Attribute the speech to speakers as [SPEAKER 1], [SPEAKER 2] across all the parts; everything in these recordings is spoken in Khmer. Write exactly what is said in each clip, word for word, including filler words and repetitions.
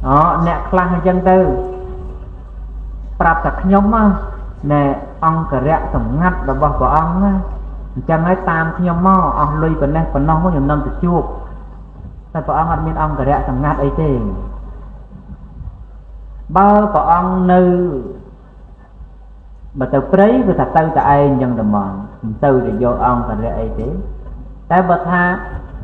[SPEAKER 1] đó nè khăn hay chân tư prap thật nhóm á nè ông cả rẽ sầm ngắt là bao của ông á chẳng ấy tam nhóm mò ông lui bên này còn non có nhiều năm từ chuột tại của ông ăn miên ông cả rẽ sầm ngắt ấy thế bao của ông nữ mà từ đấy với thật tư tại ai nhân đầm mòn từ để vô ông cả rẽ ấy thế tại bậc ha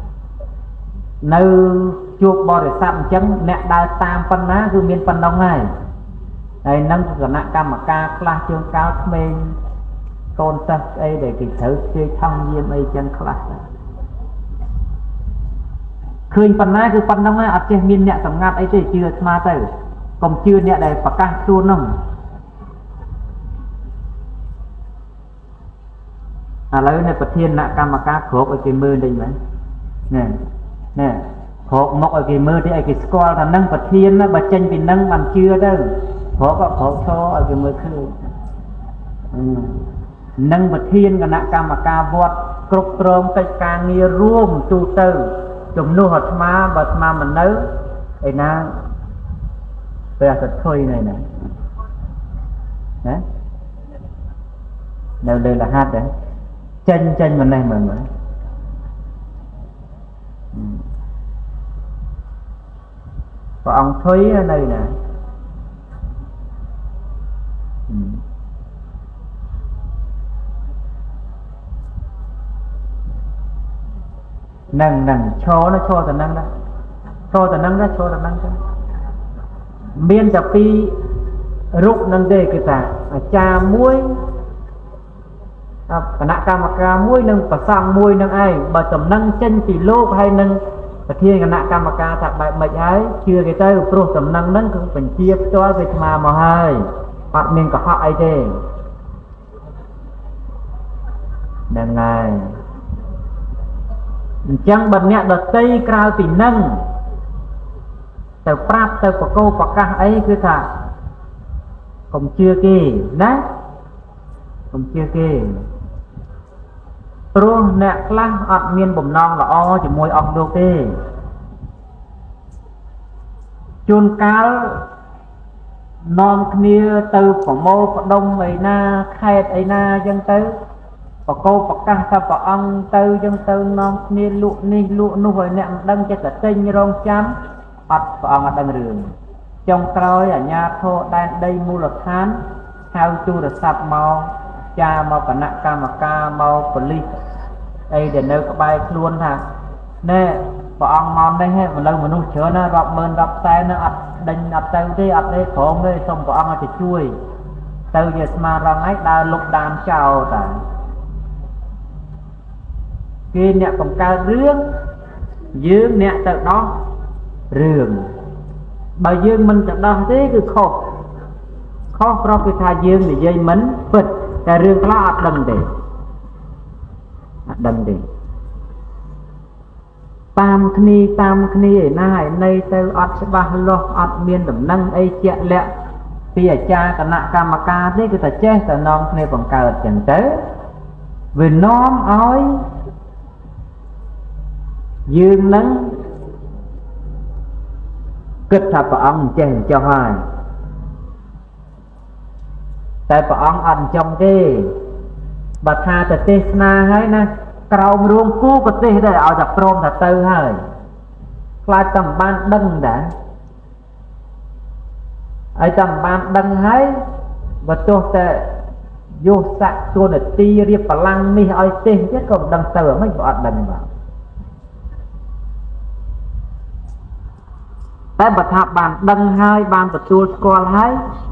[SPEAKER 1] nữ chuột bò để sắm chân nè đai tam phân ná cứ miên phân đông này đây nâng cái nặng cam mà ca class chương cao mình con ta đây để kịp thử chơi thông diêm ấy chân class khơi phần này cứ phần đông này ở trên miền nhẹ tầm ngát ấy thì chưa mà tới còn chưa nhẹ đây phải căng luôn không à lấy này bật thiên nặng cam mà ca khổ ở cái mưa đây mấy nè nè khổ mọc ở cái mưa thì ở cái squall là nâng bật thiên nó bật chân vì nâng bằng chưa đâu khổ có khổ cho ở cái mưa khơi nâng bật thiên cái nặng cam mà ca vọt cục trôm cái càng nghe ruộng tu tư chúng nu hột má bật má mình nấu ấy na bây giờ thật thôi này này đấy đâu đây là hát đấy chân chân mình này mình mới và ông Thúy ở đây nè nâng nâng cho nó cho tận nâng đó cho tận nâng đó cho tận nâng đó miên tập pi rút nâng đề cái ta cha muối cả nạ ca mà ca muối nâng và sang muối nâng ai bà tầm nâng chân thì lô hay nâng và thiên cả nạ ca mà ca thật bại mệnh ấy chưa cái tay pro tầm nâng nâng cũng phải chia cho về mà mà hai bắt mình có họ ấy thế nâng này chẳng bật nhẹ đợt tây cao thì nâng từ prap từ của cô và các ấy cứ thả cũng chưa kì đấy cũng chưa kì pro nè class ọt miên bầm non là o chỉ môi ong đô kì chôn cáo non kia từ của mô của đông ấy na khai ấy na dân tới và cô và các sao và ông tư dân tư non kia lụ ni lụ nu hồi nè đăng cho cả tinh rong chấm ọt và ông ở đằng đường trong coi ở nhà thô đây đây mua lực thán theo chu được sập màu cha màu cả nặng ca mà ca màu police đây để nơi có bài luôn hả nè và ông mòn đây hết mà lâu mà nuôi chữa nó rập mơn rập tay nó ập đánh ập tay đi ập đây khổ đây xong của ông thì chui từ giờ mà răng ấy đã lục đàn chào ta kia nè còn cao rương dương nè từ đó rường bà dương mình từ đó thế cứ khổ khó pro cái thà dương thì dây mấn phật cái rương lá ập đằng để đằng để tam khni tam khni ở này nay từ ập sẽ ba lo ập miên đầm nâng ấy chẹt lẹ bây giờ cha cả nạ ca mà ca thế cứ ta chết ta non khni còn cao chẳng tới vì non ói dương nắng kết thập và ông chèn cho hai tại và ông ăn trong cái bà tha từ tê na hay nè cầu ruộng cú của tê đây ở dập rôm là tư hơi lại tầm ban đăng đã ở tầm ban đăng hay và tôi sẽ vô sạc tôi là ti riêng và lăng mi ở tê chứ còn đăng tờ mấy bọn đăng vàoแต่บัดทับบานดังให้บานประตูสกอลให้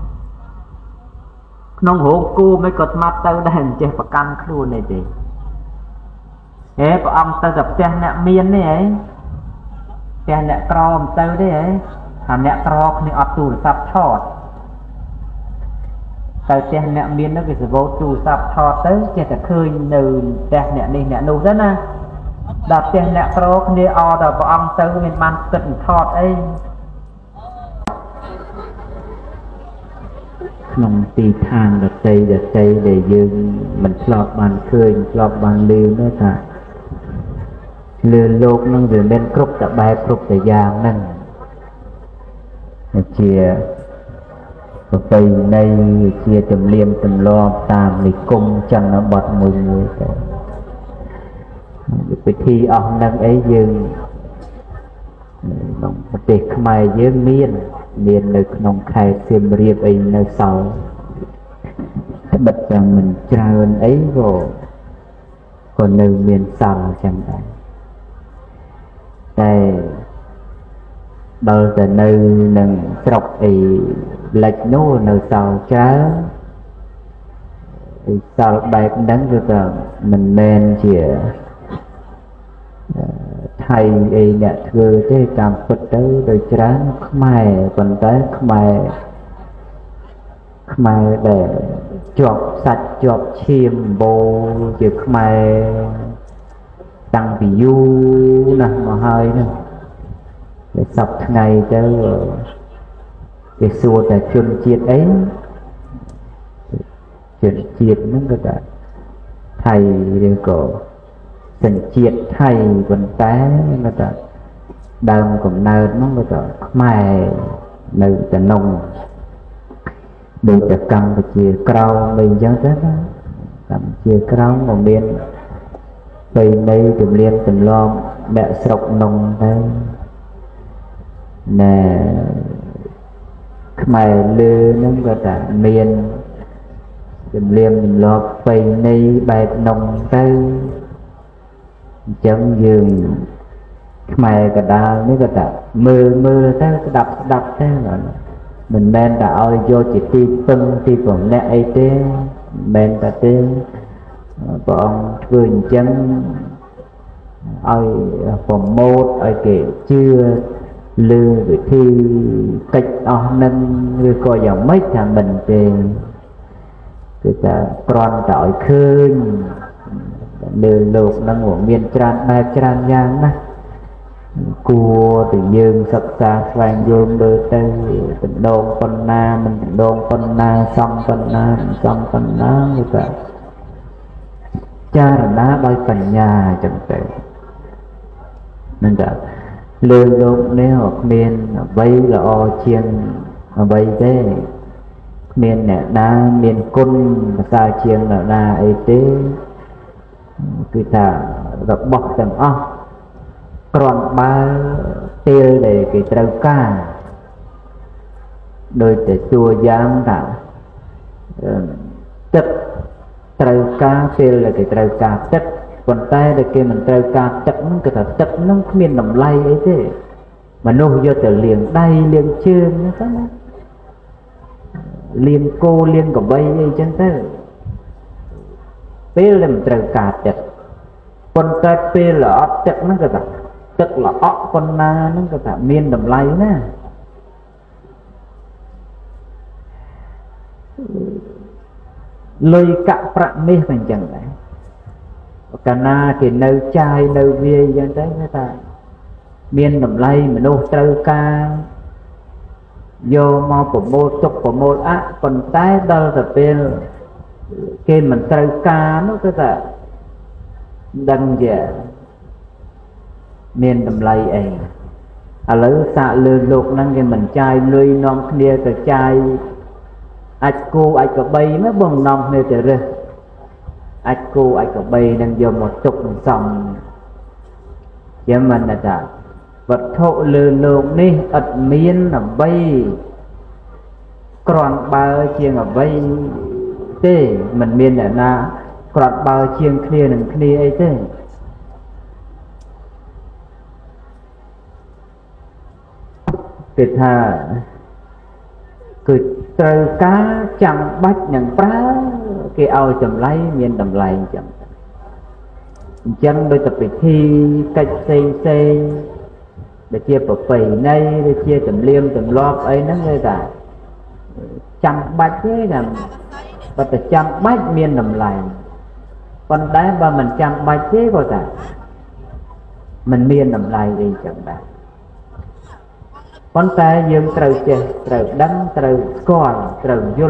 [SPEAKER 1] น้องหูกูไม่กดมาเตอร์ได้เจ็บประกันครูในเด็กเอ๊ะพระองค์เตอร์กับเจ้าเนี่ยเมียนนี่ไอ้เจ้าเนี่ยกรอมเตอร์ได้ไอ้ทำเนี่ยกรอกนี่อัดตูซับทอดแต่เจ้าเนี่ยเมียนนั่นก็จะโบตูซับทอดเตอร์เจ้าจะเคยหนึ่งเจ้าเนี่ยนี่เนี่ยนู่นนั่นนะดับเจ้าเนี่ยกรอกนี่เอาแต่พระองค์เตอร์เป็นมันตึงทอดไอ้นองตีทางดัดใจดัดใจได้ยืนมันสลอบบานเคยสลอบบานเลี้ยวนั่นค่ะเรือโลกนั่งเรือเล่นครบแต่ใบครบแต่ยางนั่น chia bây nay chia tùm liêm tùm lo tam thì cung chân nó bật mùi mùi cái thi ông nâng ấy dương một tiệc mày dương miên miên nơi nông khai xiêm riêng ấy nơi sau bật rằng mình trơn ấy rồi còn nơi miền sau chẳng hạn đây bao giờ nơi nâng trọc ấy lệch nô nơi sau trá sau bài cũng đáng được là mình men chỉ thầy ấy nè thưa thế càng phật tới đời trá khmai còn tới khmai khmai để chọp sạch chọp chiêm bồ chứ khmai tăng vì du nè mà hơi nè để sọc ngày tới cái xua tại chân chiết ấy chân chiết nó có cả thầy đều có chân chiết thầy còn té nó có đơm còn nơ nó có cả mày nơi cả nông để cả cầm và chia cầu mình giống thế đó cầm chia cầu một bên bên đây tìm liên tìm lo mẹ sọc nông đây nè mày lư nó có cả miền tìm liêm tìm lo bên đây bài nông tới chân giường mày cả đào mới có cả mưa mưa tới đập đập thế rồi mình men đã ơi vô chỉ ti tưng ti còn nè ấy thế men ta thế bọn vườn chân ơi phòng một ơi kể chưa lư với thi cách ở nâng người coi dòng mấy thằng mình thì người ta còn tội khơi lư lục đang ngủ miền tràn bài tràn nhang đó cua thì dương sập xa vàng dương đôi tay tình đôn con na mình tình đôn con na xong con na xong con na như vậy cha là đá đôi phần nhà chẳng thể nên là lương lúc nếu hoặc miền vây là o chiên vây thế miền nè đá miền côn xa chiên là đá ấy thế cứ thả gặp bọc tầm óc còn ba tiêu để cái trâu ca đôi để chua giang cả tức trâu ca tiêu là cái trâu ca tức còn tay để kia mình trâu ca tức nó cái thật tức nó không miên nằm lay ấy thế mà nô vô từ liền đay liền chương nó có liền cô liền cả bay ấy chân thế tiêu là mình trâu ca tức còn tay tiêu là tức nó cái thật tức là ốc con na nó có thể miên đầm lay nè lôi cạ prạ mê thành chẳng đấy cả na thì nâu chai nâu bia dân đấy người ta miên đầm lay mà nô trâu ca vô mò của mô tục của mô á còn tái đâu là bên khi mình trâu ca nó có thể đăng về miền đầm lầy ấy à lỡ xạ lừa lục năng cái mình chai nuôi non kia từ chai ạch cô ạch có bay nó bông non nơi từ rơi ạch cô ạch có bay đang vô một chục sòng chứ mình là ta vật thụ lừa lục đi ạch miên là bay còn bao chiên ở bay thế mình miên là na còn bao chiên kia đừng kia ấy thế cái thà cứ trâu cá chẳng bách nhận phá cái ao chầm lấy miền đầm lầy chậm chân đôi tập bị thi cách xây xây để chia bậc phì này để chia tầm liêm tầm lọp ấy nó người ta chẳng bách thế là và ta chẳng bách miền đầm lầy còn đấy mà mình chẳng bách thế rồi ta mình miền đầm lầy đi chẳng bách con ta dương trời chè trời đắng trời còn trời vô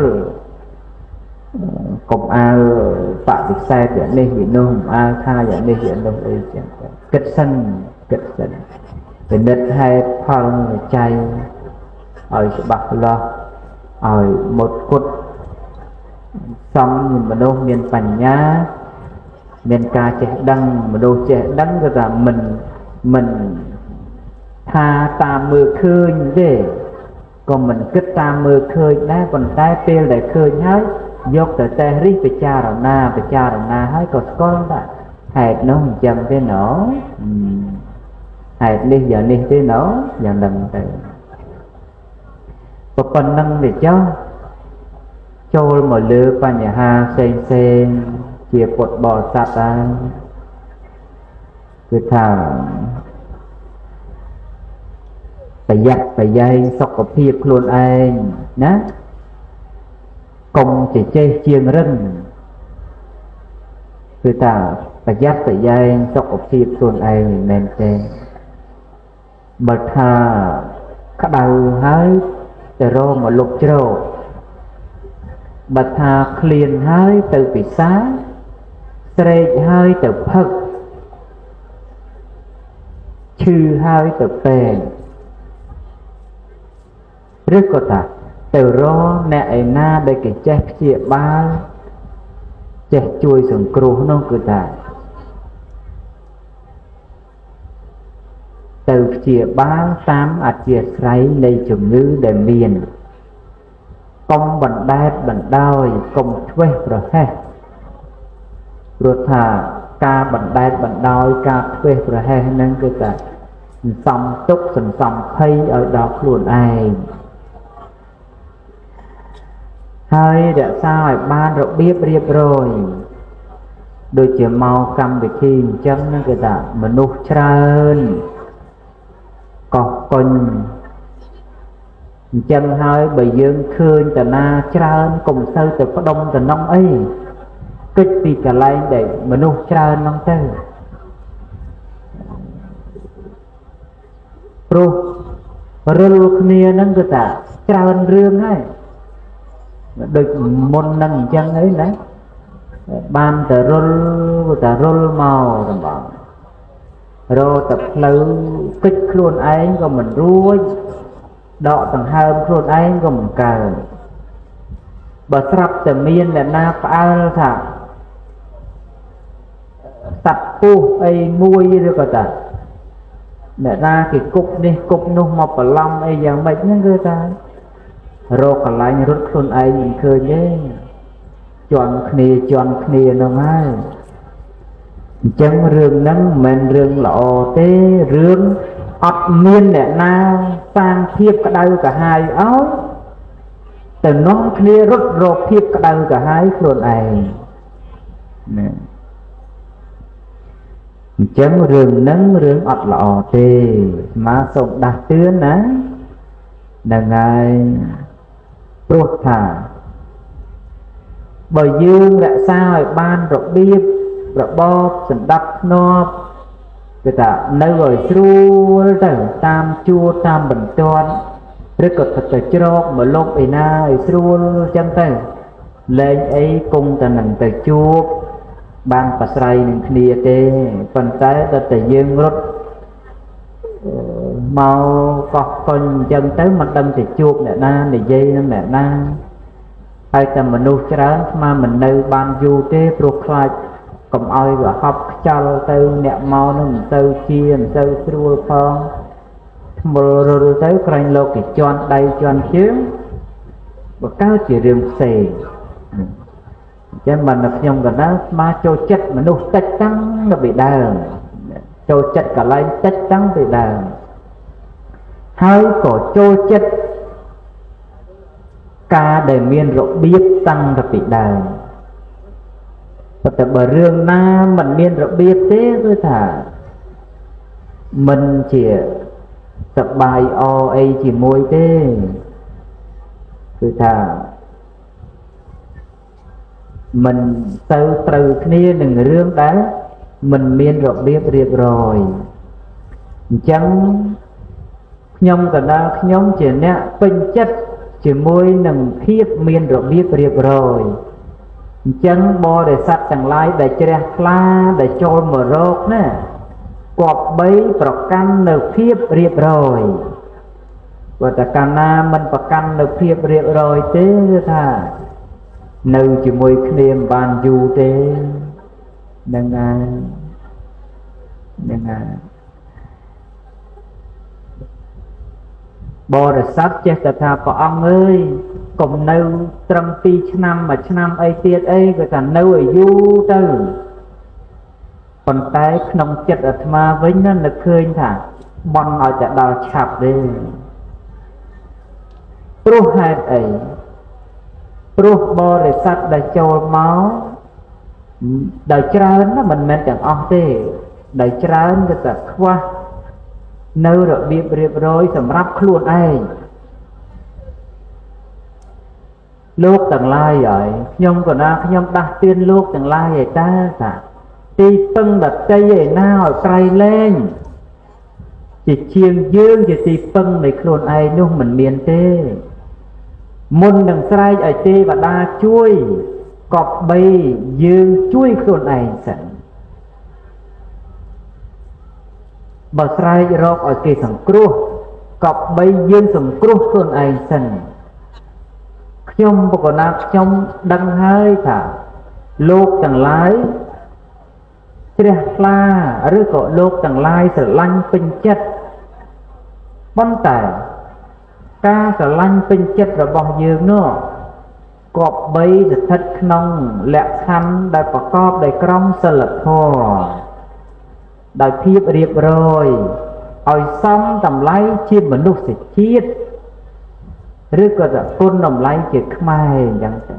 [SPEAKER 1] cùng ai phạm việc sai thì nên hiện nông ai tha thì nên hiện nông ấy kết sân kết sân thì đất hai phong chay ឲ្យច្បាស់លាស់ឲ្យមុតគុតសំមនុស្សមានបញ្ញាមានការចេះដឹងមនុស្សចេះដឹងគឺថាមិនមិនថាតាមមើលឃើញទេក៏មិនគិតតាមមើលឃើញដែរប៉ុន្តែពេលដែលឃើញហើយយកទៅតេស្តរិះពិចារណាពិចារណាហើយក៏ស្គាល់ថាហេតុនោះអញ្ចឹងទេណោហេតុនេះយ៉ាងនេះទេណោយ៉ាងហ្នឹងទៅប៉ុណ្ណឹងទេចុះចូលមកលើបញ្ហាផ្សេងផ្សេងជាពុទ្ធបរិស័ទដែរគឺថាប្រយ័ត្នប្រយែងសុខភាពខ្លួនឯងណាកុំចេះចេះជាងរឹងគឺថាប្រយ័ត្នប្រយែងសុខភាពខ្លួនឯងមែនទេបើថាក្តៅហើយទៅរកមកលុបជ្រោកបើថាឃ្លានហើយទៅពិសាស្រេកហើយទៅផឹកឈឺហើយទៅពេទ្យឬក៏ថាទៅរកអ្នកឯណាដែលគេចេះព្យាបាលចេះជួយសង្គ្រោះនោះគឺថាទៅព្យាបាលតាមអធិស្ឋ័យនៃជំងឺដែលមានកុំបណ្ដែតបណ្ដោយកុំធ្វេសប្រហែសព្រោះថាការបណ្ដែតបណ្ដោយការធ្វេសប្រហែសហ្នឹងគឺថាសន្សំទុកសន្សំភ័យឲ្យដល់ខ្លួនឯងហើយរក្សាឲ្យបានរបៀបរៀបរយដូចជាមកកម្មវិធីអញ្ចឹងហ្នឹងគឺថាមនុស្សច្រើនកោះកុញអញ្ចឹងហើយបើយើងឃើញតាណាច្រើនកុំសូវទៅផ្ដុំតំណងអីគិតពីកន្លែងដែលមនុស្សច្រើនហ្នឹងទៅព្រោះរិលគ្នាហ្នឹងគឺថាច្រើនរឿងហើយដូចមុនហ្នឹងអញ្ចឹងអីណាបានតែរុលតែរុលមកតំបងរកតែផ្លូវគិតខ្លួនឯងក៏មិនរួចដកដង្ហើមខ្លួនឯងក៏មិនកើតបើស្រាប់តែមានអ្នកណាផ្អើលថាសត្វពុះអីមួយឬក៏ថាអ្នកណាគេគប់នេះគប់នោះមកបន្លំអីយ៉ាងម៉េចហ្នឹងគឺថារកកន្លែងរត់ខ្លួនឯងមិនឃើញទេជន់គ្នាជន់គ្នាហ្នឹងហើយអញ្ចឹងរឿងហ្នឹងមិនមែនរឿងល្អទេរឿងអត់មានអ្នកណាសាងភាពក្តៅក្រហាយឲ្យទៅនាំគ្នារត់រកភាពក្តៅក្រហាយខ្លួនឯងណាអញ្ចឹងរឿងហ្នឹងរឿងអត់ល្អទេមកសូមដាស់តឿនណាហ្នឹងហើយព្រោះថាបើយើងរក្សាឲ្យបានរបៀបរបបសណ្ដាប់ធ្នាប់គឺថានៅឲ្យស្រួលទៅតាមជួរតាមបន្ទាត់ឬក៏ទៅជ្រកមកលុបឯណាឲ្យស្រួលចឹងទៅលែងអីគង់តែនឹងទៅជួបបានប្រស្រ័យនឹងគ្នាទេប៉ុន្តែដល់តែយើងរត់មកកោះកុញអញ្ចឹងទៅមិនដឹងទៅជួបអ្នកណានិយាយនឹងអ្នកណាហើយតែមនុស្សច្រើនស្មានមិននៅបានយូរទេព្រោះខ្លាចកុំឲ្យវាហប់ខ្ចល់ទៅអ្នកមកនឹងមិនទៅជាមិនទៅស្រួលផងថ្មល់រលទៅក្រែងលោកគេជន់ដៃជន់ជើងបើកើតជារឿងផ្សេងអញ្ចឹងបានតែខ្ញុំកណ្ដាលស្មាចូលចិត្តមនុស្សតិចតាំងពីដើមចូលចិត្តកន្លែងតិចតាំងពីដើមហើយក៏ចូលចិត្តការដែលមានរបៀបតាំងពីដើមប៉ុន្តែបើរឿងណាមិនមានរបៀបទេគឺថាមិនជាសប្បាយអអីជាមួយទេគឺថាមិនទៅត្រូវគ្នានឹងរឿងដែលមិនមានរបៀបរៀបរយអញ្ចឹងខ្ញុំកណ្ដាលខ្ញុំជាអ្នកពេញចិត្តជាមួយនឹងភាពមានរបៀបរៀបរយអញ្ចឹងបរិស័ទទាំងឡាយដែលជ្រះថ្លាដែលចូលមករកណាគប្បីប្រកាន់នៅភាពរៀបរយបើតែកាលណាមិនប្រកាន់នៅភាពរៀបរយទេគឺថានៅជាមួយគ្នាមិនបានយូរទេនឹងហើយនឹងហើយបរិស័ទចេះតែថាព្រះអង្គអើយកុំនៅត្រឹមពីរឆ្នាំមួយឆ្នាំអីទៀតអីគឺថានៅឲ្យយូរទៅប៉ុន្តែក្នុងចិត្តអាត្មាវិញណានឹកឃើញថាបន់ឲ្យតែដល់ឆាប់ទេព្រោះហេតុអីព្រោះបរិស័ទដែលចូលមកដោយច្រើនណាមិនមែនទាំងអស់ទេដោយច្រើនគឺថាខ្វះនៅរបៀបរៀបរយសម្រាប់ខ្លួនឯងលោកទាំងឡាយហើយខ្ញុំក៏ណាខ្ញុំដាស់តឿនលោកទាំងឡាយឲ្យតើថាទីពឹងដតីឯណាឲ្យក្រៃលែងជាជាងយើងជាទីពឹងនៃខ្លួនឯងនោះមិនមានទេមុននឹងស្រែកឲ្យទេវតាជួយកប់បីយើងជួយខ្លួនឯងសិនបើស្រែករកឲ្យគេសង្គ្រោះកប់បីយើងសង្គ្រោះខ្លួនឯងសិនខ្ញុំបកណាខ្ញុំដឹងហើយថាលោកទាំងឡាយជ្រះថ្លាឬក៏លោកទាំងឡាយស្រឡាញ់ពេញចិត្តប៉ុន្តែការស្រឡាញ់ពេញចិត្តរបស់យើងនោះគប្បីស្ថិតក្នុងលក្ខខណ្ឌដែលប្រកបដោយក្រមសីលធម៌ដោយភាពរៀបរយឲ្យសមតម្លៃជាមនុស្សជាតិឬក៏ថាគុណតម្លៃជាខ្មែរអញ្ចឹងទៅ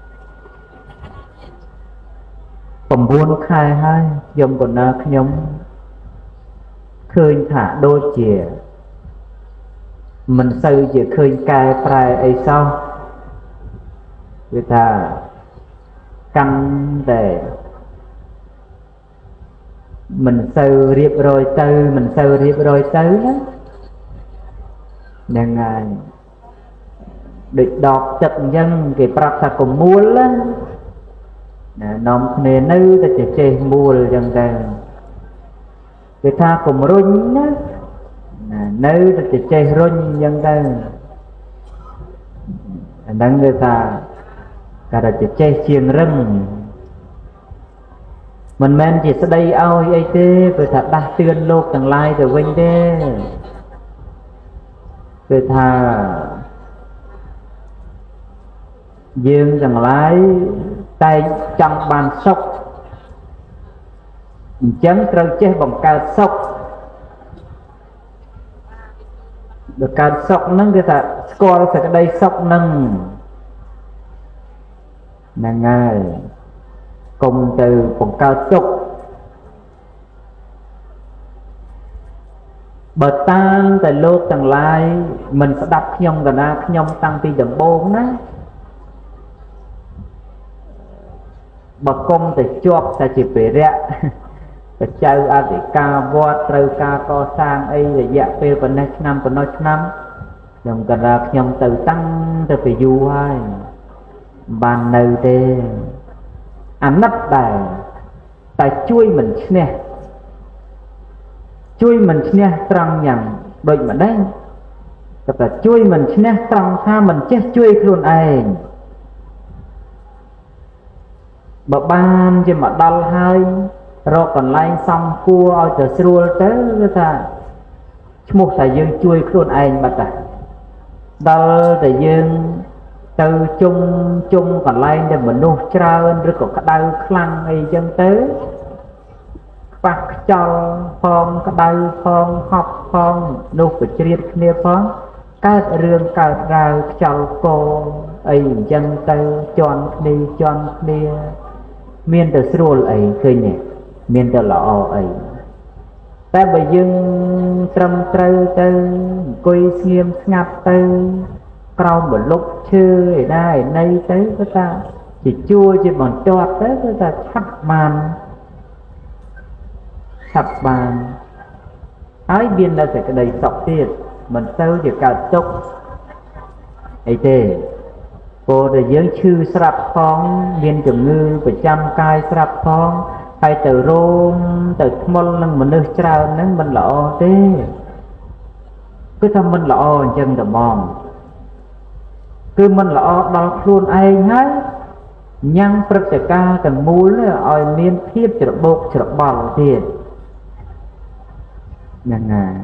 [SPEAKER 1] ៩ខែហើយខ្ញុំក៏ណាខ្ញុំឃើញថាដូចជាមិនសូវជាឃើញកែប្រែអីសោះគឺថាកាន់តែមិនសូវរៀបរយទៅមិនសូវរៀបរយទៅណាហ្នឹងហើយដូចដកទឹកអញ្ចឹងគេប្រាប់ថាកុំមូលណានាំគ្នានៅតែចេះមូលអញ្ចឹងទៅគេថាកុំរុញណានៅតែចេះរុញអញ្ចឹងទៅអាហ្នឹងគេថាគេថាចេះជាងរឹងមិនមែនជាស្ដីឲ្យអីទេគឺថាដាស់តឿនលោកទាំងឡាយទៅវិញទេគឺថាយើងទាំងឡាយតែចង់បានសុខអញ្ចឹងត្រូវចេះបង្កើតសុខបង្កើតសុខហ្នឹងគឺថាស្គាល់សេចក្តីសុខហ្នឹងហ្នឹងហើយកុំទៅបង្កើតទុក្ខបើតាមតែលោកទាំងឡាយមិនស្ដាប់ខ្ញុំកណាខ្ញុំតាំងពីដំបូងណាបើគុំតែជាប់តែជាភារៈបច្ចៅអធិការវត្តត្រូវការកសាងអីរយៈពេលប៉ុណ្ណេះឆ្នាំប៉ុណ្ណោះឆ្នាំខ្ញុំកណាខ្ញុំទៅតាំងទៅពីយូរហើយបាននៅទេអាណិតដែរតែជួយមិនឈ្នះជួយមិនឈ្នះត្រង់យ៉ាងដូចម្ដេចតែតែជួយមិនឈ្នះត្រង់ថាមិនចេះជួយខ្លួនឯងបើបានជាមកដល់ហើយរកកន្លែងសំគួរឲ្យទៅស្រួលទៅគឺថាឈ្មោះថាយើងជួយខ្លួនឯងបាត់តែដល់តែយើងទៅជុំជុំកន្លែងដែលមនុស្សច្រើនឬក៏ក្តៅខ្លាំងអីចឹងទៅខ្វះខ្យល់ផងក្តៅផងហប់ផងនោះក៏ជ្រៀតគ្នាផងកើតរឿងកើតរាវខ្យល់កោអីអញ្ចឹងទៅជន់គ្នាជន់គ្នាមានតែស្រួលអីឃើញទេមានតែល្អអីតែបើយើងត្រឹមត្រូវទៅអង្គុយស្ងៀមស្ងាត់ទៅក្រោមបលុកឈើឯណាឯណីទៅគឺថាជាជួជាបន្ទាត់ទៅគឺថាឆាប់បានឆាប់បានហើយមាននៅសេចក្តីសុខទៀតមិនទៅជាកើតទុក្ខអីទេព្រោះតែយើងឈឺស្រាប់ផងមានជំងឺប្រចាំកាយស្រាប់ផងហើយទៅរោមទៅថ្មុលនឹងមនុស្សច្រើនហ្នឹងមិនល្អទេគឺថាមិនល្អអញ្ចឹងតែបងគឺមិនល្អដល់ខ្លួនឯងហើយញ៉ាំងព្រឹត្តិការណ៍ទាំងមូលឲ្យមានភាពច្របូកច្របល់ទៀតហ្នឹងហើយ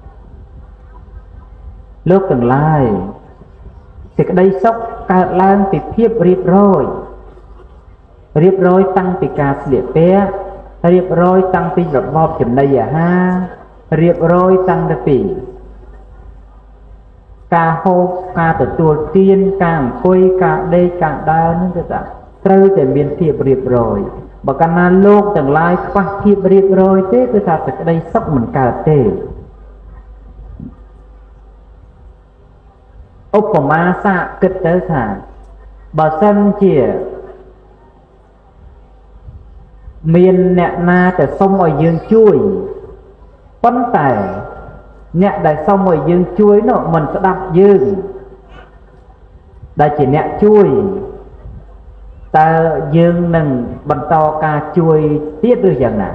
[SPEAKER 1] លោកទាំងឡាយសេចក្តីសុខកើតឡើងពីភាពរៀបរយរៀបរយតាំងពីការស្លៀកពាក់រៀបរយតាំងពីរបបចំណីអាហាររៀបរយតាំងពីការហូបការទទួលទានការអង្គុយការដេកការដើរហ្នឹងគឺថាត្រូវតែមានភាពរៀបរយបើកាលណាលោកទាំងឡាយខ្វះភាពរៀបរយទេគឺថាសេចក្តីសុខមិនកើតទេឧបមាសាកគិតទៅថាបើសិនជាមានអ្នកណាទៅសុំឲ្យយើងជួយប៉ុន្តែអ្នកដែលសុំឲ្យយើងជួយនោះមិនស្ដាប់យើងដែលជាអ្នកជួយតើយើងនឹងបន្តការជួយទៀតឬយ៉ាងណា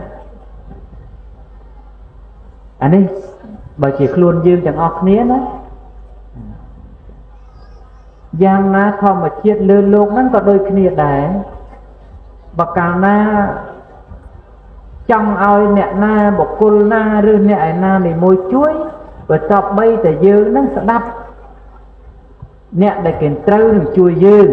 [SPEAKER 1] អានេះបើជាខ្លួនយើងទាំងអស់គ្នាណាយ៉ាងណាធម្មជាតិលើលោកហ្នឹងក៏ដូចគ្នាដែរបើកាលណាចង់ឲ្យអ្នកណាបុគ្គលណាឬអ្នកឯណាមួយជួយបើតបបីតែយើងនឹងស្ដាប់អ្នកដែលគេត្រូវនឹងជួយយើង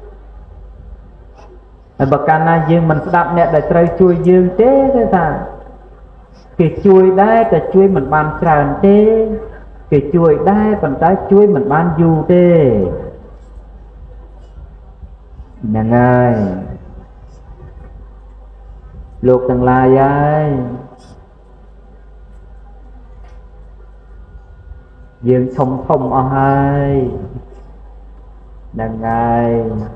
[SPEAKER 1] ហើយបើកាលណាយើងមិនស្ដាប់អ្នកដែលត្រូវជួយយើងទេគឺថាគេជួយដែរតែជួយមិនបានច្រើនទេគេជួយដែរប៉ុន្តែជួយមិនបានយូរទេហ្នឹងហើយលោកទាំងឡាយហើយយើងធំធំអស់ហើយហ្នឹងហើយ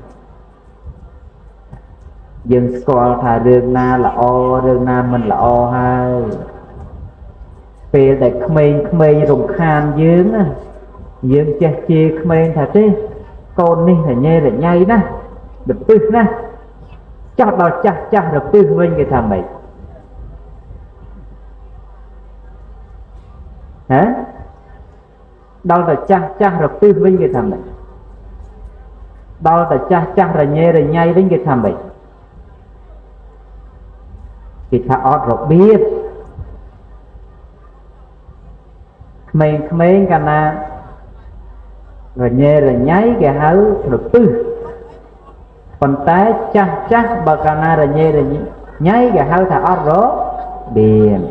[SPEAKER 1] យើងស្គាល់ថារឿងណាល្អរឿងណាមិនល្អហើយពេលដែលក្មេងក្មេងរំខានយើងណាយើងចេះជេរក្មេងថាទេកូននេះរញ៉េរញ៉ៃណារពឹសណាចោះដល់ចាស់ចាស់រពឹសវិញគេថាម៉េចហ៎ដល់តែចាស់ចាស់រពឹសវិញគេថាម៉េចដល់តែចាស់ចាស់រញ៉េរញ៉ៃវិញគេថាម៉េចគេថាអត់របៀបក្មេងក្មេងកាលណារញ៉េរញ៉ៃគេហៅរពឹសប៉ុន្តែចាស់ចាស់បើកាលណារញ៉េរញ៉ៃគេហៅថាអត់របៀប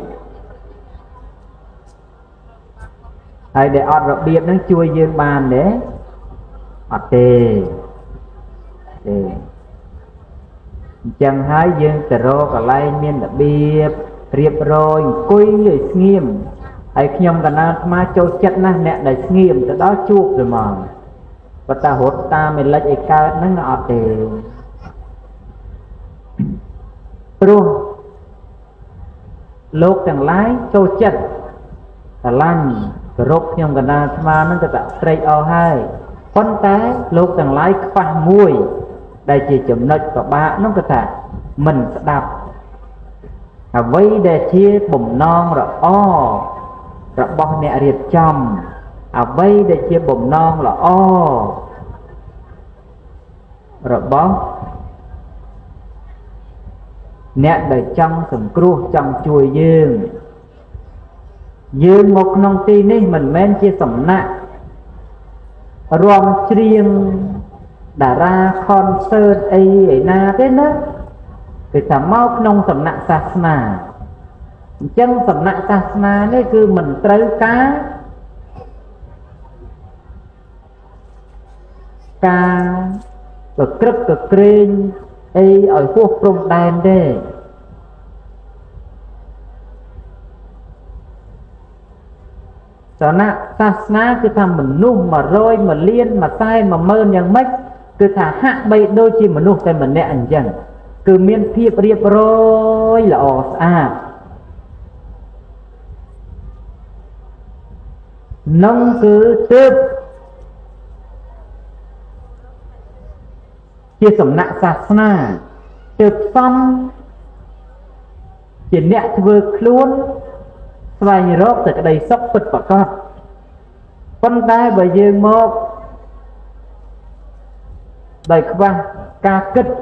[SPEAKER 1] ហើយដែលអត់របៀបហ្នឹងជួយយើងបានទេអត់ទេទេអញ្ចឹងហើយយើងទៅរកកន្លែងមានរបៀបរៀបរយអង្គុយឲ្យស្ងៀមហើយខ្ញុំកណាអាត្មាចូលចិត្តណាស់អ្នកដែលស្ងៀមទៅដល់ជួបទៅមកប៉ុន្តែរត់តាមមេលិចឲ្យកើតហ្នឹងអត់ទេព្រោះលោកទាំងឡាយចូលចិត្តស្រឡាញ់គោរពខ្ញុំកណាអាត្មាហ្នឹងក៏តែត្រេកអរហើយប៉ុន្តែលោកទាំងឡាយខ្វះមួយដែលជាចំណុចពិបាកនោះគឺថាមិនស្ដាប់អ្វីដែលជាបំណងល្អរបស់អ្នករៀបចំអ្វីដែលជាបំណងល្អរបស់អ្នកដែលចង់សង្គ្រោះចង់ជួយយើងយើងមកក្នុងទីនេះមិនមែនជាសំណាក់រាំច្រៀងតារាខនសើតអីឯណាទេណាគឺថាមកក្នុងសំណាក់សាសនាអញ្ចឹងសំណាក់សាសនានេះគឺមិនត្រូវការការប្រក្រឹបប្រក្រែងអីឲ្យហួសព្រំដែនទេសំណាក់សាសនាគឺថាមនុស្សមួយរយមួយលានមួយសែនមួយម៉ឺនយ៉ាងម៉េចគឺថាហាក់បីដូចជាមនុស្សតែម្នាក់អញ្ចឹងគឺមានភាពរៀបរយល្អស្អាតនឹងគឺទើបជាសំណាក់សាសនាទើបសំជាអ្នកធ្វើខ្លួនស្វែងរកសេចក្តីសុខពិតប្រាកដប៉ុន្តែបើយើងមកដោយខ្វះការគិត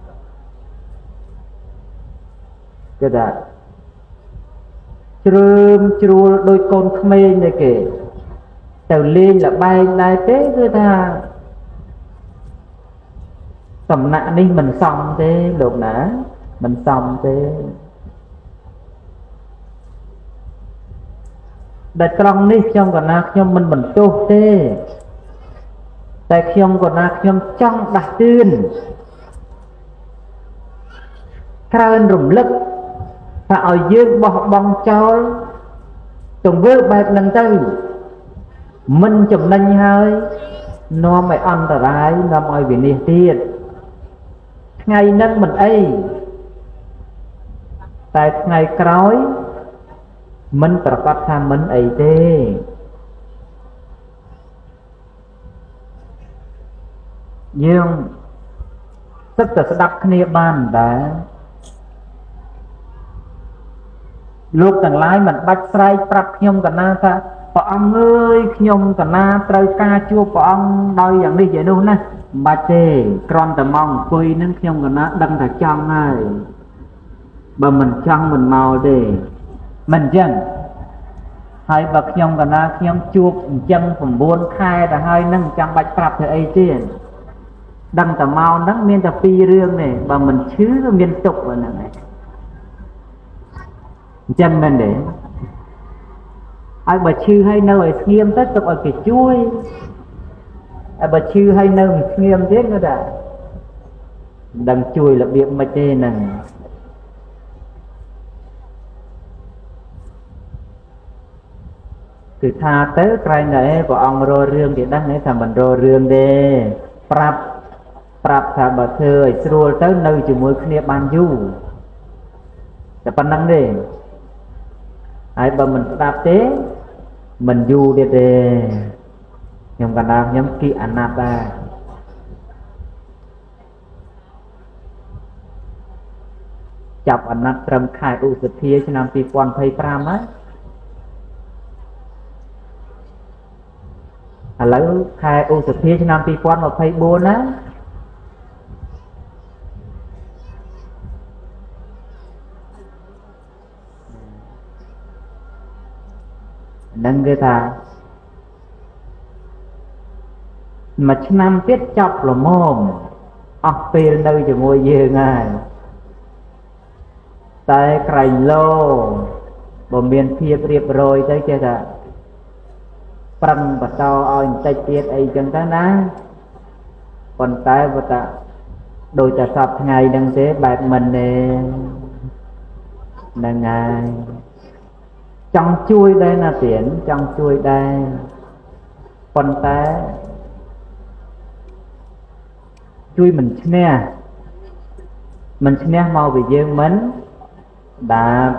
[SPEAKER 1] គេថាជ្រើមជ្រួលដោយកូនក្មេងទេគេទៅលេងល្បែងដែរទេគឺថាសំណាក់នេះមិនសមទេលោកណាមិនសមទេដែលត្រង់នេះខ្ញុំកណាខ្ញុំមិនបន្ទោសទេតែខ្ញុំកណាខ្ញុំចង់ដាស់តឿនក្រើនរំលឹកថាឲ្យយើងបោះបង់ចោលទង្វើបែបហ្នឹងទៅមិនចំណេញហើយនាំឲ្យអន្តរាយនាំឲ្យវិនាសទៀតថ្ងៃហ្នឹងមិនអីតែថ្ងៃក្រោយមិនប្រកាសថាមិនអីទេយើងសិតតែស្ដាប់គ្នាបានដែរលោកទាំងឡាយមិនបាច់ស្រែកប្រាប់ខ្ញុំកណាថាព្រះអង្គអើយខ្ញុំកណាត្រូវការជួបព្រះអង្គដោយយ៉ាងនេះយ៉ាងនោះណាមិនបាច់ទេគ្រាន់តែមកអង្គុយនឹងខ្ញុំកណាដឹងថាចង់ហើយបើមិនចង់មិនមកទេមិនអញ្ចឹងហើយបើខ្ញុំកណាខ្ញុំជួបអញ្ចឹង9ខែទៅហើយនឹងចាំបាច់ប្រាប់ធ្វើអីទៀតដឹងតែមកហ្នឹងមានតែពីររឿងទេបើមិនឈឺក៏មានទុក្ខហ្នឹងឯងអញ្ចឹងមែនទេហើយបើឈឺហើយនៅឲ្យស្ងៀមទៅទុកឲ្យគេជួយហើយបើឈឺហើយនៅមិនស្ងៀមទៀតគឺថាមិនដឹងជួយរបៀបមិនទេហ្នឹងគឺថាទៅក្រែងតែព្រះអង្គរករឿងគេដឹងថាមិនរករឿងទេប្រាប់ប្រាប់ថាបើធ្វើឲ្យស្រួលទៅនៅជាមួយគ្នាបានយូរតែប៉ុណ្្នឹងទេហើយបើមិនស្ដាប់ទេមិនយូរទៀតទេខ្ញុំកណ្ដាលខ្ញុំគិអាណត្តិដែរចាប់អាណត្តិត្រឹមខែឧសភាឆ្នាំ2025ហើយឥឡូវខែឧសភាឆ្នាំ2024ណានឹងគេថាមួយឆ្នាំទៀតចប់ល្មមអស់ពេលនៅជាមួយយើងហើយតែក្រែងលោបើមានភាពរៀបរយទៅចេះថាប្រឹងបន្តឲ្យបន្តិចទៀតអីចឹងទៅណាប៉ុន្តែបើតាដូចតែសពថ្ងៃហ្នឹងទេបែបមិនទេហ្នឹងហើយចង់ជួយដែរណាទៀនចង់ជួយដែរប៉ុន្តែជួយមិនឈ្នះមិនឈ្នះមកពីយើងមិនបាទ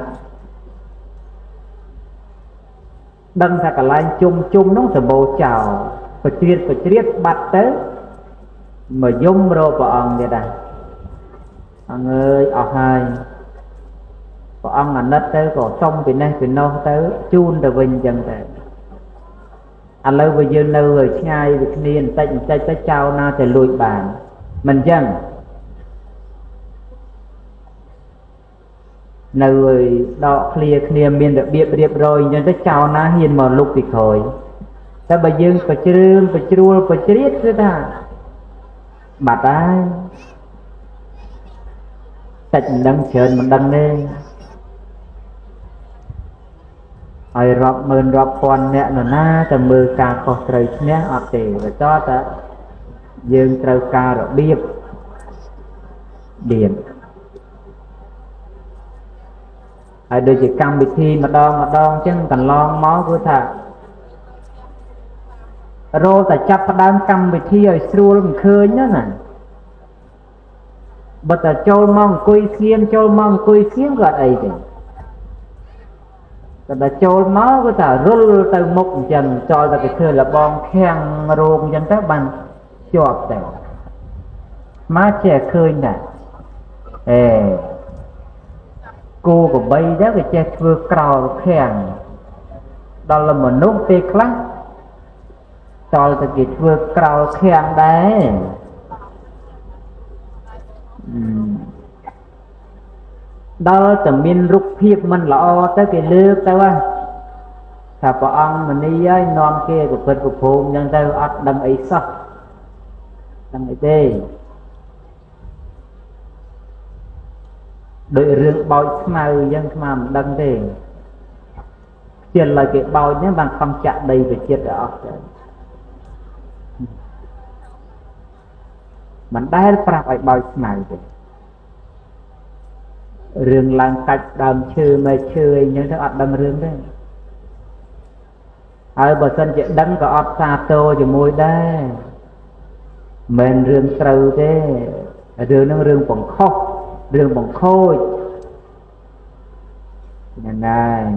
[SPEAKER 1] ដឹងថាកន្លែងជុំជុំនោះសម្បូរចោលបជ្រៀតបជ្រៀតបាត់ទៅមកយំរកព្រះអង្គទៀតដែរអង្គអើយអស់ហើយព្រះអង្គអាណិតទៅក៏សុំពីនេះពីនោះទៅជូនទៅវិញចឹងទៅឥឡូវបើយើងនៅឲ្យឆ្ងាយពីគ្នាបន្តិចបន្តិចទៅចោលណាទៅលួចបានមិនចឹងនៅឲ្យដកឃ្លាគ្នាមានរបៀបរៀបរយអញ្ចឹងទៅចោលណាហ៊ានមកលុកពីក្រោយតែបើយើងបជ្រើមបជ្រួលបជ្រៀតគឺថាបាត់ហើយតិចមិនដឹងច្រើនមិនដឹងទេហើយរាប់ម៉ឺនរាប់ពាន់អ្នកនរណាតែមើលការខុសត្រូវឈ្នះអត់ទេបើតើតែយើងត្រូវការរបៀបឌៀនហើយដូចជាកម្មវិធីម្ដងម្ដងអញ្ចឹងកន្លងមកគឺថារោតែចាប់ផ្ដើមកម្មវិធីឲ្យស្រួលមិនឃើញណាណាបើតែចូលមកអង្គុយស្ងៀមចូលមកអង្គុយស្ងៀមក៏អត់អីទេតែដល់ចូលមកគឺថារុលទៅមុខអញ្ចឹងចោលតែគេធ្វើលបងខាំងរោងអញ្ចឹងទៅបានជាប់ទៅមកចេះឃើញដែរអេគោប្របីដែរវាចេះធ្វើក្រោលខាំងដល់មនុស្សពេលខ្លះតលតែគេធ្វើក្រោលខាំងដែរដល់តែមានរូបភាពមិនល្អទៅគេលើកទៅថាព្រះអង្គមនីហើយនាំគេប្រព្រឹត្តប្រភូមិអញ្ចឹងទៅអត់ដឹងអីសោះដឹងអីទេដោយរឿងបោចស្មៅអញ្ចឹងស្មានមិនដឹងទេខ្ជិលឲ្យគេបោចហ្នឹងបានខំចាក់ដីវិចិត្រឲ្យអស់ទៅមិនដែលប្រាប់ឲ្យបោចស្មៅទេរឿងឡើងកាច់ដើមឈើមែកឈើអីចឹងទៅអត់ដឹងរឿងទេហើយបើសិនជាដឹងក៏អត់សាទរជាមួយដែរមិនរឿងត្រូវទេរឿងហ្នឹងរឿងបង្ខុសរឿងបង្ខូចណាស់ណាស់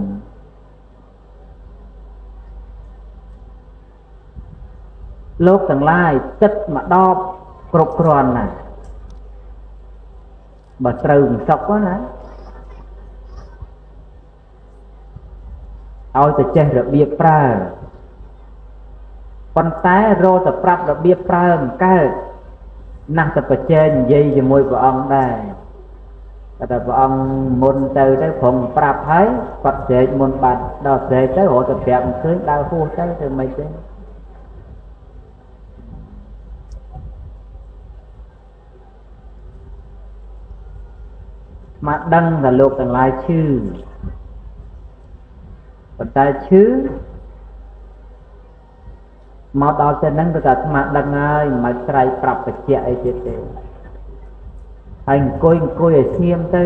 [SPEAKER 1] លោកទាំងឡាយទឹកមួយដបគ្រប់គ្រាន់ណាស់បើត្រូវមិនសុខណាឲ្យតែចេះរបៀបប្រើប៉ុន្តែរកតែប្រាប់របៀបប្រើមិនកើតណាស់តែប្រជែងនិយាយជាមួយព្រះអង្គដែរតែព្រះអង្គមុនទៅទៅព្រមប្រាប់ហើយគាត់ស្រែកមុនបាត់ដល់ស្រែកទៅរកតែប្រាប់មិនឃើញដើរហួសទៅទៅមិនទេមកដឹងថាលោកទាំងឡាយឈឺប៉ុន្តែឈឺមកដល់ទៅហ្នឹងគឺថាស្មាដឹងហើយមិនស្រ័យប្រាប់បច្ចៈអីទៀតទេហើយអង្គុយអង្គុយឲ្យស្ងៀមទៅ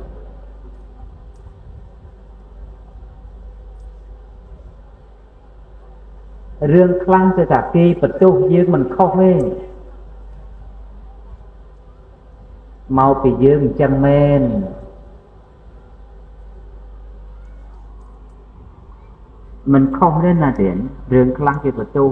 [SPEAKER 1] រឿងខ្លាំងគឺថាគេបន្ទោសយើងមិនខុសទេមកពីយើងអញ្ចឹងមែនមិនខុសទេណាទៀតរឿងខ្លះគេបន្ទោស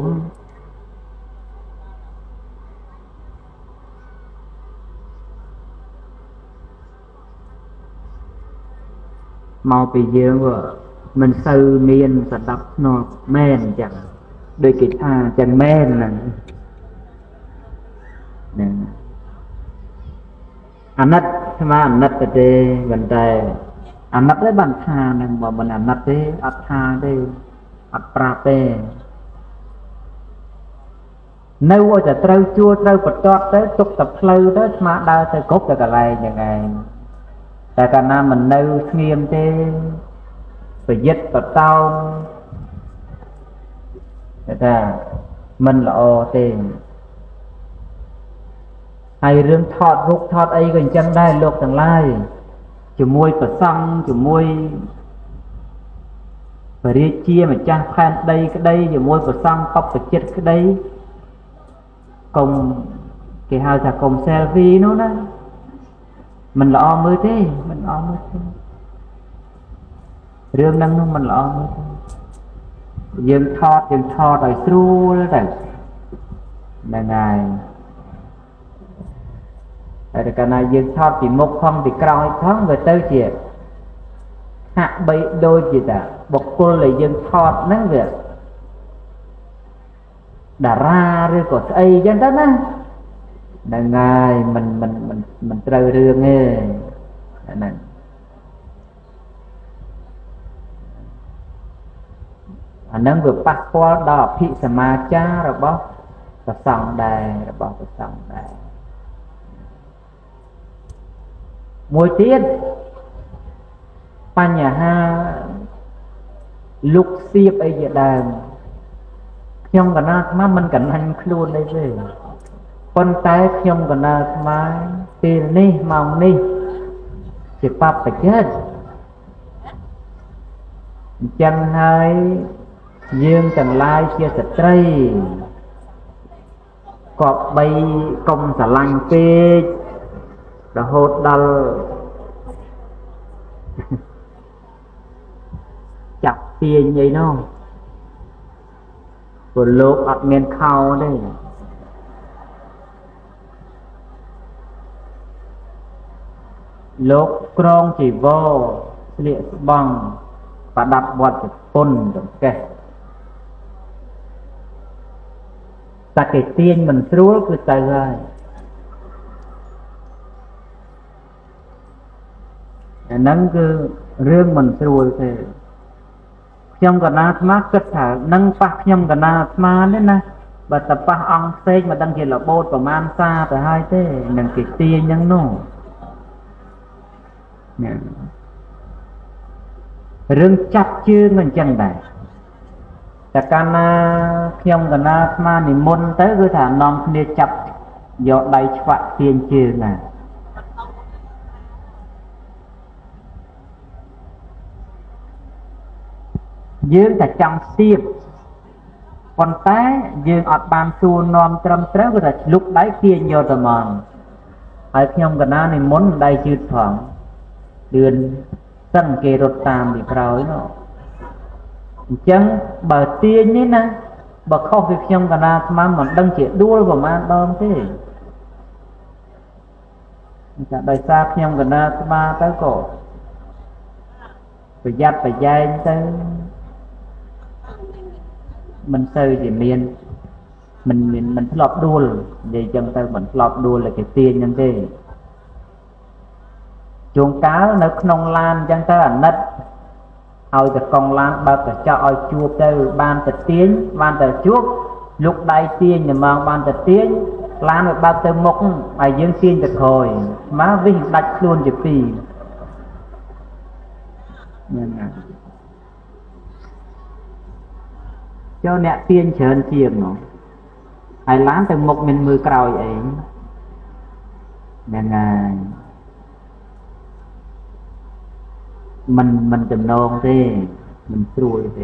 [SPEAKER 1] មកពីយើងមិនសូវមានសណ្ដាប់ធ្នាប់មែនអញ្ចឹងដូចគេថាអញ្ចឹងមែនហ្នឹងហ្នឹងអាណិតស្មាអាណិតទៅទេប៉ុន្តែអាណិតទេបានថានឹងបើមិនអាណិតទេអត់ថាទេអត់ប្រាប់ទេនៅឲ្យតែត្រូវជួលត្រូវបន្ទាត់ទៅទុកតែផ្លូវទៅស្មាដើរទៅគ្រប់ទៅកន្លែងយ៉ាងឯងតែកាលណាមិននៅស្ងៀមទេប្រយិតបតោងគេថាមិនល្អទេហើយរឿងថតរូបថតអីក៏អញ្ចឹងដែរលោកទាំងឡាយជាមួយប្រសង់ជាមួយបរិជាម្ចាស់ផែនដីក្តីជាមួយប្រសង់បព្វជិតក្តីកុំគេហៅថាកុំ selfie នោះណាមិនល្អមើលទេមិនល្អមើលទេរឿងហ្នឹងនោះមិនល្អមើលទេយើងថតយើងថតឲ្យស្រួលទៅហ្នឹងហើយតែកាលណាយើងថតពីមុខផងពីក្រោយផងវាទៅជាហាក់បីដូចជាថាបុគ្គលដែលយើងថតហ្នឹងវាតារាឬក៏ស្អីចឹងទៅណាហ្នឹងហើយមិនមិនមិនមិនត្រូវរឿងទេហ្នឹងអាហ្នឹងវាប៉ះពាល់ដល់អភិសមាចាររបស់ព្រះសង្ឃដែររបស់ព្រះសង្ឃដែរមួយទៀតបញ្ហាលុកសៀបអីជាដើមខ្ញុំកណាអាត្មាមិនកណាញ់ខ្លួនអីទេប៉ុន្តែខ្ញុំកណាអាត្មាពេលនេះម៉ោងនេះជាបព្វជិតអញ្ចឹងហើយយើងទាំងឡាយជាស្ត្រីក៏បីកុំស្រឡាញ់ពេករហូតដល់ចាប់ទាញអីនោះព្រោះលោកអត់មានខោទេលោកក្រងជីវរស្លៀកស្បង់ប្រដាប់វត្តជប៉ុនចង្កេះតែគេទាញមិនស្រួលគឺទៅហើយអាហ្នឹងគឺរឿងមិនស្រួលទេខ្ញុំកណាអាត្មាគិតថានឹងប៉ះខ្ញុំកណាអាត្មានេះណាបើតែប៉ះអង្គផ្សេងមិនដឹងជារបូតប្រមាណសាទៅហើយទេនឹងគេទាញហ្នឹងនោះរឿងចាប់ជើងអញ្ចឹងដែរតែកាលណាខ្ញុំកណាអាត្មានិមន្តទៅគឺថានាំគ្នាចាប់យកដៃឆ្វាក់ទាញជើងណាយើងតែចង់សៀបប៉ុន្តែយើងអត់បានសួរនាំត្រឹមត្រូវគឺថាឆ្លុកដៃទាញយកតែមកហើយខ្ញុំកណានិមន្តដៃជឿតផងលឿនសិនគេរត់តាមពីក្រោយនោះអញ្ចឹងបើទាញនេះណាបើខុសពីខ្ញុំកណាស្មានមិនដឹងជាដួលប្រហែលដងទេអញ្ចឹងដោយសារខ្ញុំកណាស្មាទៅក៏ប្រយ័ត្នប្រយែងទៅមិនទៅជាមានមិនមានមិនធ្លាប់ដួលនិយាយចឹងទៅមិនធ្លាប់ដួលតែគេទាញហ្នឹងទេជួនកាលនៅក្នុងឡានអញ្ចឹងទៅអាណិតឲ្យតែកង់ឡានបើកកញ្ចក់ឲ្យជួបទៅបានតែទាញបានតែជួបលុកដៃទាញតែមកបានតែទាញឡានវាបើកទៅមុខហើយយើងទាញទៅក្រោយមកវិញដាច់ខ្លួនជាពីរមានណាចូលអ្នកទាញច្រើនជាងនោះហើយឡានទៅមុខមានមើលក្រោយអីហ្នឹងហើយมันมันចំណងទេមិនស្រួលទេ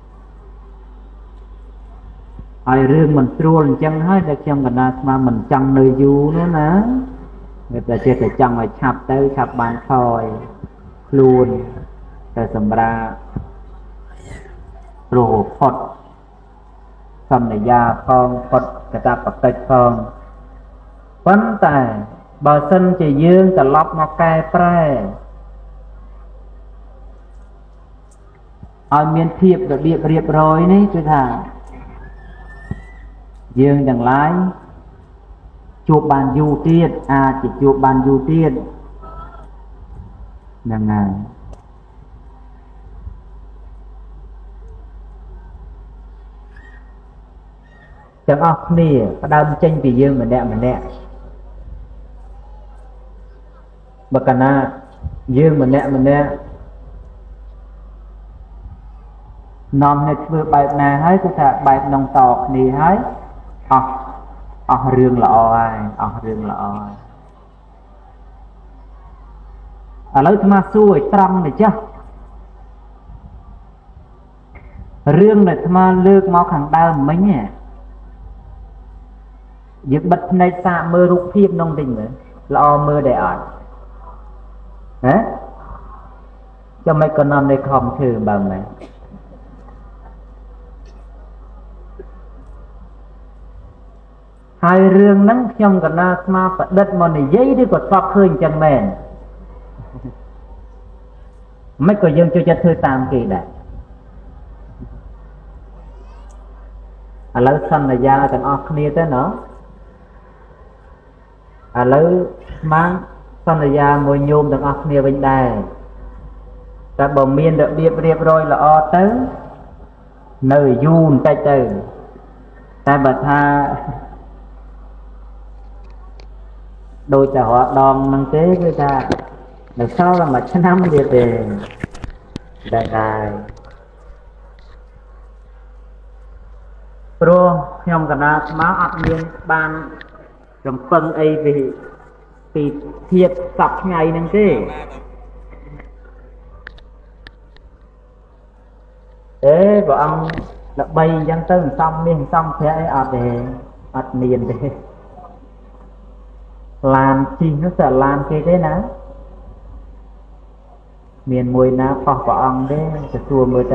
[SPEAKER 1] ហើយរឿងមិនស្រួលអញ្ចឹងហើយតែខ្ញុំកណ្ដាលស្មានមិនចង់នៅយូរនោះណាវាតែចេះតែចង់ឲ្យឆាប់ទៅឆាប់បានថយខ្លួនទៅសម្រាប់ព្រោះផុតសន្យាផងផុតកតាបកិច្ចផងប៉ុន្តែបើសិនជាយើងត្រឡប់មកកែប្រែឲ្យមានភាពរបៀបរៀបរយនេះគឺថាយើងទាំងឡាយជួបបានយូរទៀតអាចជាជួបបានយូរទៀតហ្នឹងហើយទាំងអស់គ្នាផ្ដើមចេញពីយើងម្នាក់ម្នាក់បើកាលណាយើងម្នាក់ម្នាក់នាំអ្នកធ្វើបែបណាហើយគឺថាបែបក្នុងតគ្នាហើយអស់អស់រឿងល្អហើយអស់រឿងល្អហើយឥឡូវអាត្មាសួរឲ្យត្រង់ទៅចាស់រឿងដែលអាត្មាលើកមកខាងដើមមិញយើងបិទភ្នែកសាកមើលរូបភាពនោះតិចមើលល្អមើលដែរអត់ហ៎ចាំមិនក៏នាំនៃខំធ្វើបើមែនហើយរឿងហ្នឹងខ្ញុំកណាស្មាប្រឌិតមកនិយាយឬក៏ស្បឃើញចឹងមែនមិនក៏យើងចូលចិត្តធ្វើតាមគេដែរឥឡូវសន្យាទាំងអស់គ្នាទៅណ៎ឥឡូវស្មានសន្យាមួយញោមទាំងអស់គ្នាវិញដែរតែបើមានរបៀបរៀបរយល្អទៅនៅយូរបន្តិចទៅតែបើថាដូចតែរត់ដងហ្នឹងទេគឺថានៅសល់តែមួយឆ្នាំទៀតទេដែរដែរព្រោះខ្ញុំកណាស្មាអត់មានបានរំពឹងអីពីពីភាពសពថ្ងៃហ្នឹងទេអេព្រះអង្គល្បីអញ្ចឹងទៅសំមាសសំប្រាក់អីអត់ទេអត់មានទេឡានជិះនោះតែឡានគេទេណាមានមួយណាខុសព្រះអង្គទេទៅសួរមើលទៅ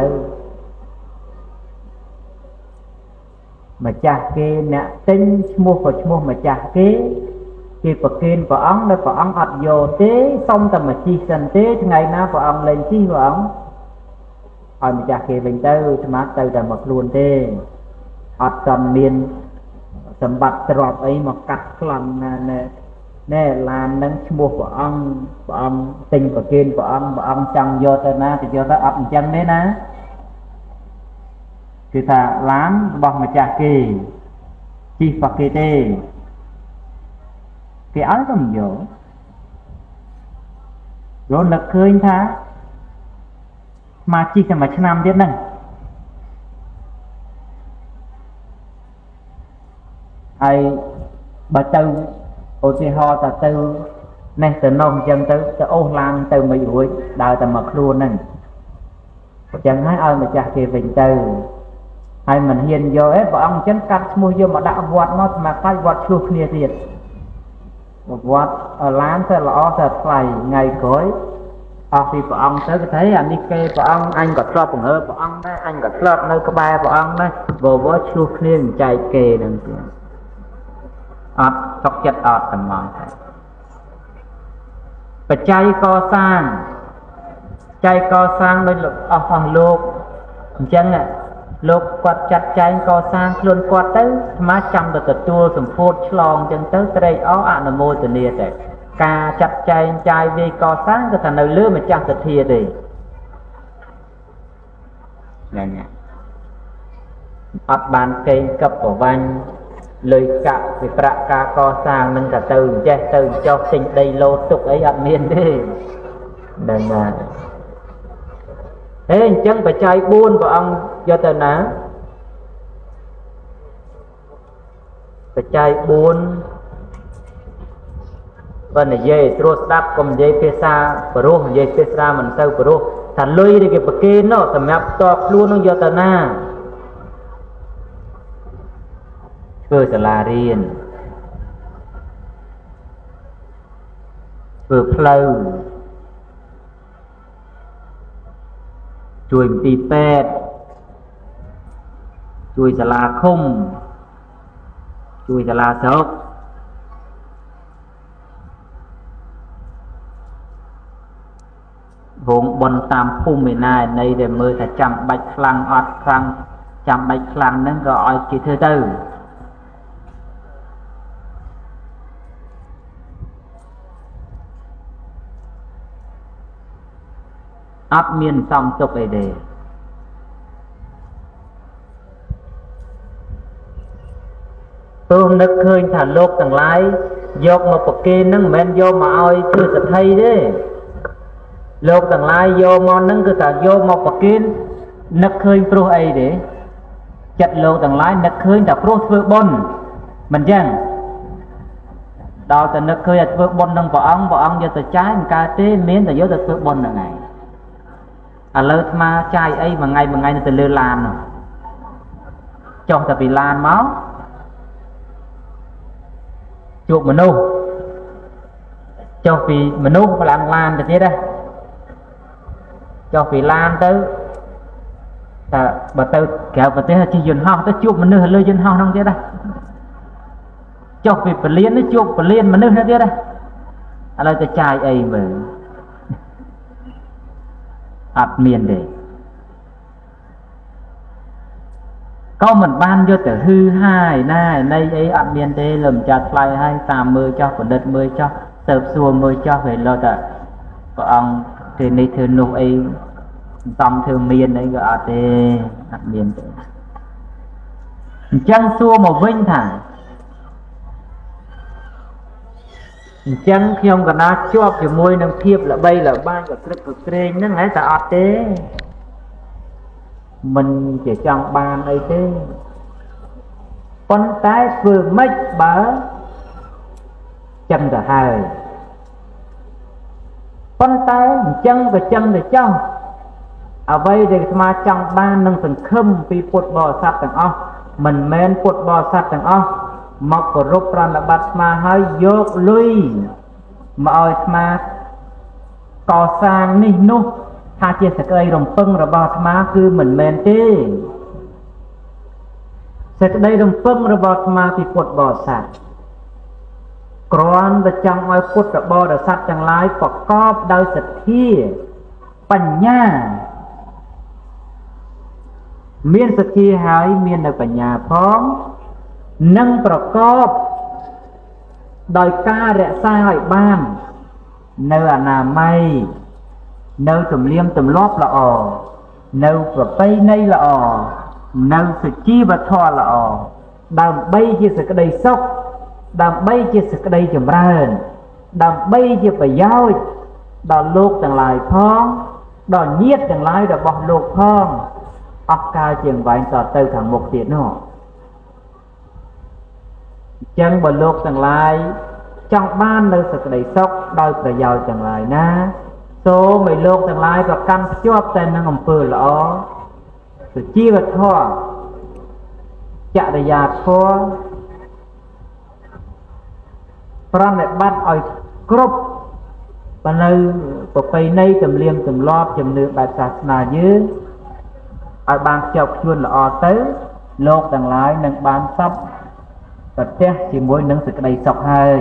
[SPEAKER 1] ម្ចាស់គេអ្នកទិញឈ្មោះក៏ឈ្មោះម្ចាស់គេគេប្រគេនព្រះអង្គនៅព្រះអង្គអត់យកទេសុំតែមកជិះសិនទេថ្ងៃណាព្រះអង្គលែងជិះព្រះអង្គឲ្យម្ចាស់គេវិញទៅស្មាតទៅតែមកខ្លួនទេអត់ទាន់មានសម្បត្តិទ្រព្យអីមកកាត់ខ្លងណាណែណែឡាននឹងឈ្មោះព្រះអង្គព្រះអង្គទិញប្រគេនព្រះអង្គព្រះអង្គចង់យកទៅណាទៅយកទៅអត់អញ្ចឹងទេណាគឺថាឡានរបស់ម្ចាស់គេជិះបគេទេគេឲ្យក៏មិនយករត់នឹកឃើញថាមកជិះតែមួយឆ្នាំទៀតហ្នឹងហើយបើទៅឧទាហរណ៍ថាទៅនេះទៅនោះអញ្ចឹងទៅទៅអូសឡានទៅមិនរួចដើរតែមកខ្លួនហ្នឹងអញ្ចឹងហើយឲ្យម្ចាស់គេវិញទៅហើយមិនហ៊ានយកអីព្រះអង្គអញ្ចឹងកាត់ឈ្មោះយកមកដាក់វត្តមកស្មាខ្លាចវត្តឆ្លោះគ្នាទៀតវត្តឡានទៅល្អទៅថ្លៃថ្ងៃក្រោយអស់ពីព្រះអង្គទៅគេថាអានេះគេព្រះអង្គអញក៏ធ្លាប់បង្ហើព្រះអង្គដែរអញក៏ធ្លាប់នៅក្បែរព្រះអង្គដែរវវឆ្លោះគ្នាមិនចែកគេនឹងទៀតអត់សុខចិត្តអត់តែមកបច្ច័យកសាងបច្ច័យកសាងដោយអស់អស់លោកអញ្ចឹងលោកគាត់ចាត់ចែងកសាងខ្លួនគាត់ទៅស្មាចាំទៅទទួលសម្ពោធឆ្លងអញ្ចឹងទៅត្រេកអរអនុមោទនាតែការចាត់ចែងចាយវាយកសាងគឺថានៅលើម្ចាស់សទ្ធាទេហ្នឹងអត់បានកេងកឹបប្រវាញ់លុយកាក់ពីប្រាក់ការកសាងនឹងតែទៅចេះទៅចោះទិញដីលោទុកអីអត់មានទេហ្នឹងហើយហេអញ្ចឹងបច្ច័យបួនព្រះអង្គយកទៅណាបច្ច័យបួនបើនិយាយត្រួតស្ដាប់កុំនិយាយភាសាបរោះនិយាយភាសាមិនទៅបរោះថាលុយនេះគេប្រគេននោះសម្រាប់តខ្លួននឹងយកទៅណាធ្វើសាលារៀនធ្វើផ្លូវជួយមន្ទីរពេទ្យជួយសាលាឃុំជួយសាលាស្រុករោងបុណ្យតាមភូមិឯណាឯណីដែលមើលថាចាំបាច់ខ្លាំងអត់ខ្លាំងចាំបាច់ខ្លាំងហ្នឹងក៏ឲ្យគេធ្វើទៅអត់មានសំទុកអីទេព្រោះនឹកឃើញថាលោកទាំងឡាយយកមកប្រគេនហ្នឹងមិនមែនយកមកឲ្យធ្វើសទ្ធីទេលោកទាំងឡាយយកមកហ្នឹងគឺថាយកមកប្រគេននឹកឃើញព្រោះអីទេចិត្តលោកទាំងឡាយនឹកឃើញតែព្រោះធ្វើបុណ្យមិនចឹងដល់តែនឹកឃើញឲ្យធ្វើបុណ្យនឹងព្រះអង្គព្រះអង្គយកទៅចាយមិនកើតទេមានតែយកទៅធ្វើបុណ្យហ្នឹងឯងឥឡូវអាត្មាចាយអីមួយថ្ងៃមួយថ្ងៃទៅលើឡាននោះចុះតែពីឡានមកជួបមនុស្សចុះពីមនុស្សឡើងឡានទៅទៀតណាចុះពីឡានទៅតែបើទៅក្រៅប្រទេសជិះយន្តហោះទៅជួបមនុស្សលើយន្តហោះហ្នឹងទៀតណាចុះពីពលាននេះជួបពលានមនុស្សហ្នឹងទៀតណាឥឡូវទៅចាយអីមើលអត់មានទេក៏មិនបានយកទៅហឺហាយណានៃអីអត់មានទេលើម្ចាស់ថ្លៃហើយតាមមើលចោះបណ្ឌិតមើលចោះទៅសួរមើលចោះពេលលោតព្រះអង្គធ្វើនេះធ្វើនោះអីសំធ្វើមានអីក៏អត់ទេអត់មានទេអញ្ចឹងសួរមកវិញថាអញ្ចឹងខ្ញុំកណាជាប់ជាមួយនឹងភាពល្បីល្បាញក៏ក្រឹកក៏ក្រែងហ្នឹងហើយតែអត់ទេមិនជាចង់បានអីទេប៉ុន្តែធ្វើម៉េចបើចឹងទៅហើយប៉ុន្តែអញ្ចឹងក៏ចឹងទៅចោះអ្វីដែលអាត្មាចង់បាននឹងសង្ឃឹមពីពុទ្ធបរិស័ទទាំងអស់មិនមែនពុទ្ធបរិស័ទទាំងអស់មកគោរពប្រណិប័តអាត្មាហើយយកលុយមកឲ្យអាត្មាកសាងនេះនោះថាជាសេចក្តីរំពឹងរបស់អាត្មាគឺមិនមែនទេសេចក្តីរំពឹងរបស់អាត្មាពីពុទ្ធបរិស័ទគ្រាន់តែចង់ឲ្យពុទ្ធបរិស័ទទាំងឡាយប្រកបដោយសទ្ធាបញ្ញាមានសទ្ធាហើយមាននៅបញ្ញាផងនឹងប្រកបដោយការរក្សាឲ្យបាននៅអនាម័យនៅទំនៀមទម្លាប់ល្អនៅប្រពៃណីល្អនៅសុជីវធម៌ល្អដើម្បីជាសេចក្តីសុខដើម្បីជាសេចក្តីចម្រើនដើម្បីជាប្រយោជន៍ដល់លោកទាំងឡាយផងដល់ញាតិទាំងឡាយរបស់លោកផងអស់កាលជាងវែងតទៅខាងមុខទៀតនោះអញ្ចឹងបើលោកទាំងឡាយចង់បាននៅសេចក្តីសុខដោយប្រយោជន៍ទាំងឡាយណាសូមឲ្យលោកទាំងឡាយប្រកាន់ភ្ជាប់តែនឹងអំពើល្អសុជីវធម៌ចរិយាធម៌ប្រណិប័តឲ្យគ្រប់បើនៅប្រពៃណីទំនៀមទម្លាប់ជំនឿបែបសាសនាយើងឲ្យបានខ្ជាប់ខ្ជួនល្អទៅលោកទាំងឡាយនឹងបានសពប្រទះជាមួយនឹងសេចក្តីសុខហើយ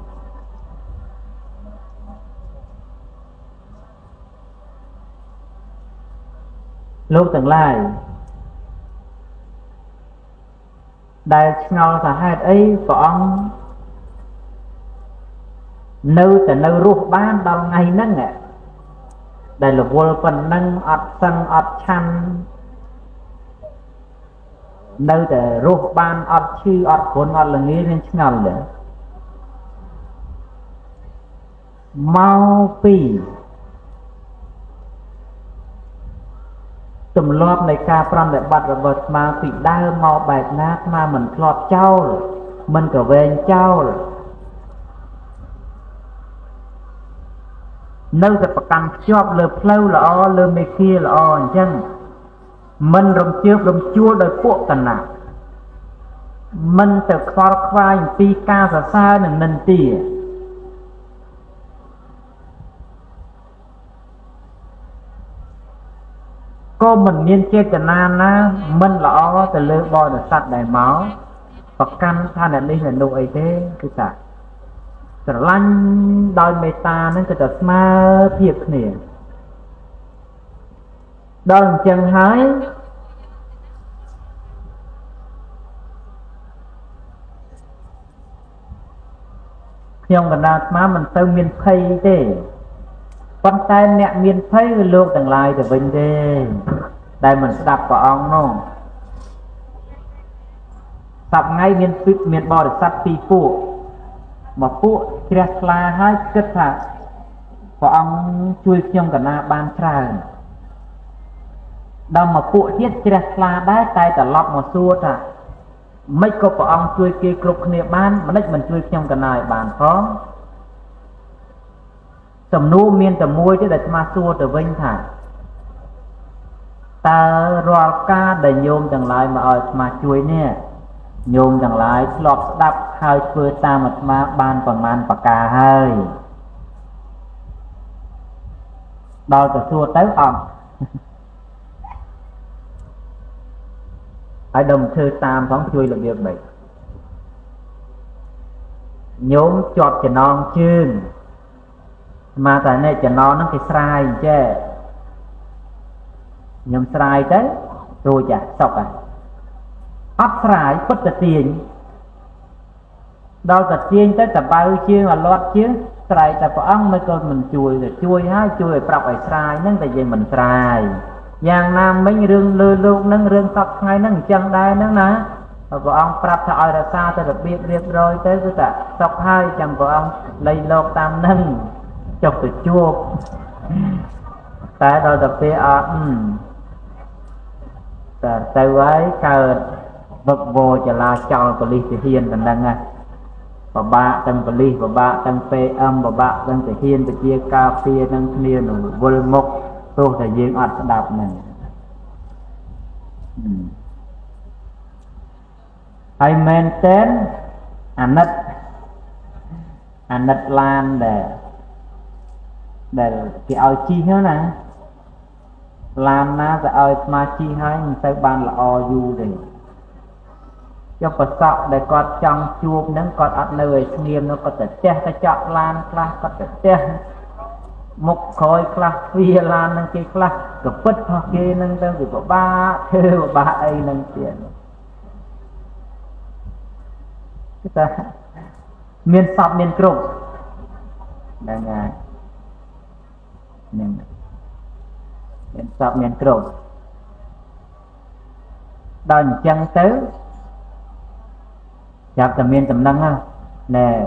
[SPEAKER 1] លោកទាំងឡាយដែលឆ្ងល់ថាហេតុអីព្រះអង្គនៅតែនៅរស់បានដល់ថ្ងៃហ្នឹងដែលរវល់ប៉ុណ្ណឹងអត់សឹងអត់ឆាន់នៅតែរស់បានអត់ឈឺអត់គ្រុនអត់ល្ងាយនឹងឆ្ងល់ទេមកពីទម្លាប់នៃការប្រតិបត្តិរបស់អាត្មាពីដើមមកបែបណាអាត្មាមិនធ្លាប់ចោលមិនក៏វែងចោលនៅតែប្រកាន់ភ្ជាប់លើផ្លូវល្អលើមេគាល្អអញ្ចឹងមិនរំជើបរំជួលដោយពួកកណាមិនទៅខ្វល់ខ្វាយអំពីការសរសើរនិងនិន្ទាក៏មិនមានចេតនាណាមិនល្អទៅលើបរិស័ទដែលមកប្រកាន់ថាអ្នកនេះអ្នកនោះអីទេគឺថាស្រឡាញ់ដោយមេត្តាហ្នឹងគឺតែស្មើភាពគ្នាដល់អញ្ចឹងហើយខ្ញុំកណ្ដាលអាត្មាមិនទៅមានភ័យទេប៉ុន្តែអ្នកមានភ័យគឺលោកទាំងឡាយទៅវិញទេដែលមិនស្ដាប់ព្រះអង្គនោះសប្ងៃមានពិតមានបរិស័ទពីរពួកមកពួកជ្រះថ្លាហើយគិតថាព្រះអង្គជួយខ្ញុំកណាបានច្រើនដល់មកពួកទៀតជ្រះថ្លាដែរតែត្រឡប់មកសួរថាមិនក៏ព្រះអង្គជួយគេគ្រប់គ្នាបានមិនមិនមិនជួយខ្ញុំកណាឲ្យបានផងសំណួរមានតែមួយទេដែលអាត្មាសួរទៅវិញថាតើរាល់ការដែលញោមទាំងឡាយមកឲ្យអាត្មាជួយនេះញោមទាំងឡាយធ្លាប់ស្ដាប់ហើយធ្វើតាមអាត្មាបានប្រមាណប្រការហើយដល់ទៅសួរទៅអត់ហើយដល់ធ្វើតាមផងជួយរបៀបម៉េចញោមជាប់ចំណងជើងមកតែនេះចំណងហ្នឹងគេស្រាយអញ្ចេះខ្ញុំស្រាយទៅរួចអាសុកអាអត់ស្រាយពុតទៅទាញដល់ទៅទាញទៅតបៅជាងអលាត់ជាងស្រែកតែព្រះអង្គមិនក៏មិនជួយទៅជួយហើយជួយឲ្យប្រាប់ឲ្យស្រាយហ្នឹងតែយើងមិនស្រាយយ៉ាងណាមិញរឿងលើលោកហ្នឹងរឿងសពថ្ងៃហ្នឹងអញ្ចឹងដែរហ្នឹងណាព្រះអង្គប្រាប់ថាឲ្យរក្សាទៅរបៀបរៀបរយទៅគឺថាសុខហើយចាំព្រះអង្គលៃលោកតាមហ្នឹងចុះទៅជួបតែដល់ទៅពេលអត់តែទៅហើយកើតវឹកវរចលាចោលប៉ូលីសទាហានប៉ុណ្ណឹងណាពិបាកទាំងប៉ូលីសពិបាកទាំង pê em ពិបាកទាំងទាហានពជាការពារនឹងគ្នានឹងវល់មុខទោះតែយើងអត់ស្ដាប់ហ្នឹងហើយមែនតើអាណិតអាណិតឡានដែលដែលគេឲ្យជិះហ្នឹងណាឡានណាទៅឲ្យស្មាជិះហើយមិនទៅបានល្អយូរទេចុះប្រសក់ដែលគាត់ចង់ជួបហ្នឹងគាត់អត់នៅឲ្យស្ងៀមនោះគាត់ទៅផ្ទះទៅចាក់ឡានខ្លះគាត់ទៅផ្ទះមុខក្រោយខ្លះទ្វារឡានហ្នឹងគេខ្លះក៏ពិតផងគេហ្នឹងទៅវាពិបាកធ្វើពិបាកអីហ្នឹងទៀត ta miền sọp miền trục đang ngài miền miền sọp miền trục đòi chân tới chạp tầm miền tầm năng ha nè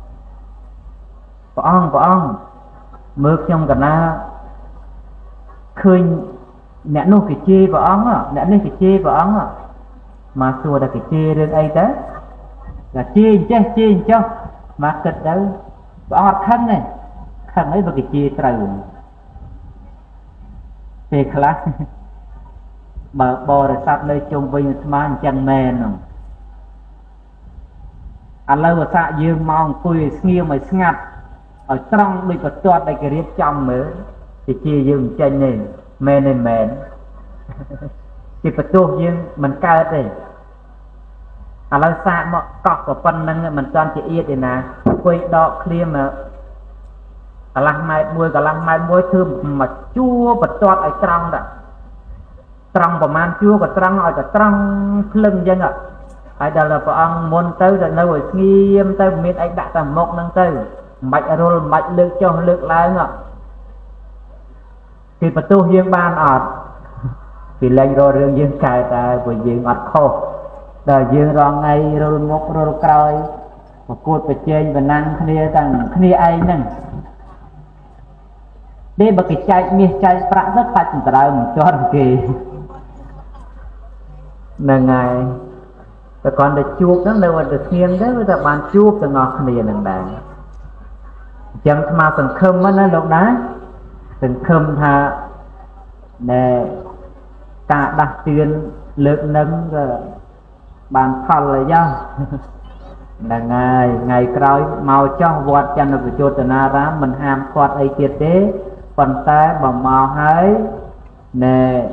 [SPEAKER 1] bỏ ong bỏ ong mưa trong cả na khơi nè nô cái chê bỏ ong á nè nê cái chê bỏ ong á mà xua là cái chê lên ấy đó là chê chứ chê cho mà kịch đâu bỏ ong khăn này khăn ấy vào cái chê trời thì khá mà bò rồi sắp nơi chung với mà chẳng mềm rồi anh lâu mà xạ dương mong tôi nghiêng mà ngặt ở trong đi có toát đây cái riết trong mới thì chia dương chân này mềm này mềm thì phải tu dương mình cao đây anh lâu xạ mà cọc của phân năng mình toàn chỉ yên thì nè quay đọ clear mà anh lăng mai môi cả lăng mai môi thơm mà chua và toát ở trong đó trong và man chua và trong ở cả trong lưng dân ạ ai đó là vợ ông muốn tới là nơi nghiêm tới miền anh đã tầm một năng tới mạch rồi mạch lực cho lực lại ngạ thì phải tu hiên ban ọt thì lên rồi riêng dương cài ta vừa dương ọt khô đời dương rồi ngay rồi một rồi coi một cột về trên và năng kia rằng kia ai nè đây bậc cái chạy miệt chạy phá rất phải chúng ta một cho kỳ là ngày và còn để chuộc đó đâu mà được nghiêng đấy với các bạn chuộc từ ngọt liền đằng đằng chẳng mà từng khâm á nó lúc đó từng khâm thà để cả đặt tiền lực nâng bàn phật là do là ngày ngày cõi màu cho vọt chân được cho từ na ra mình ham quạt ấy tiệt tế phần ta bằng màu hái nè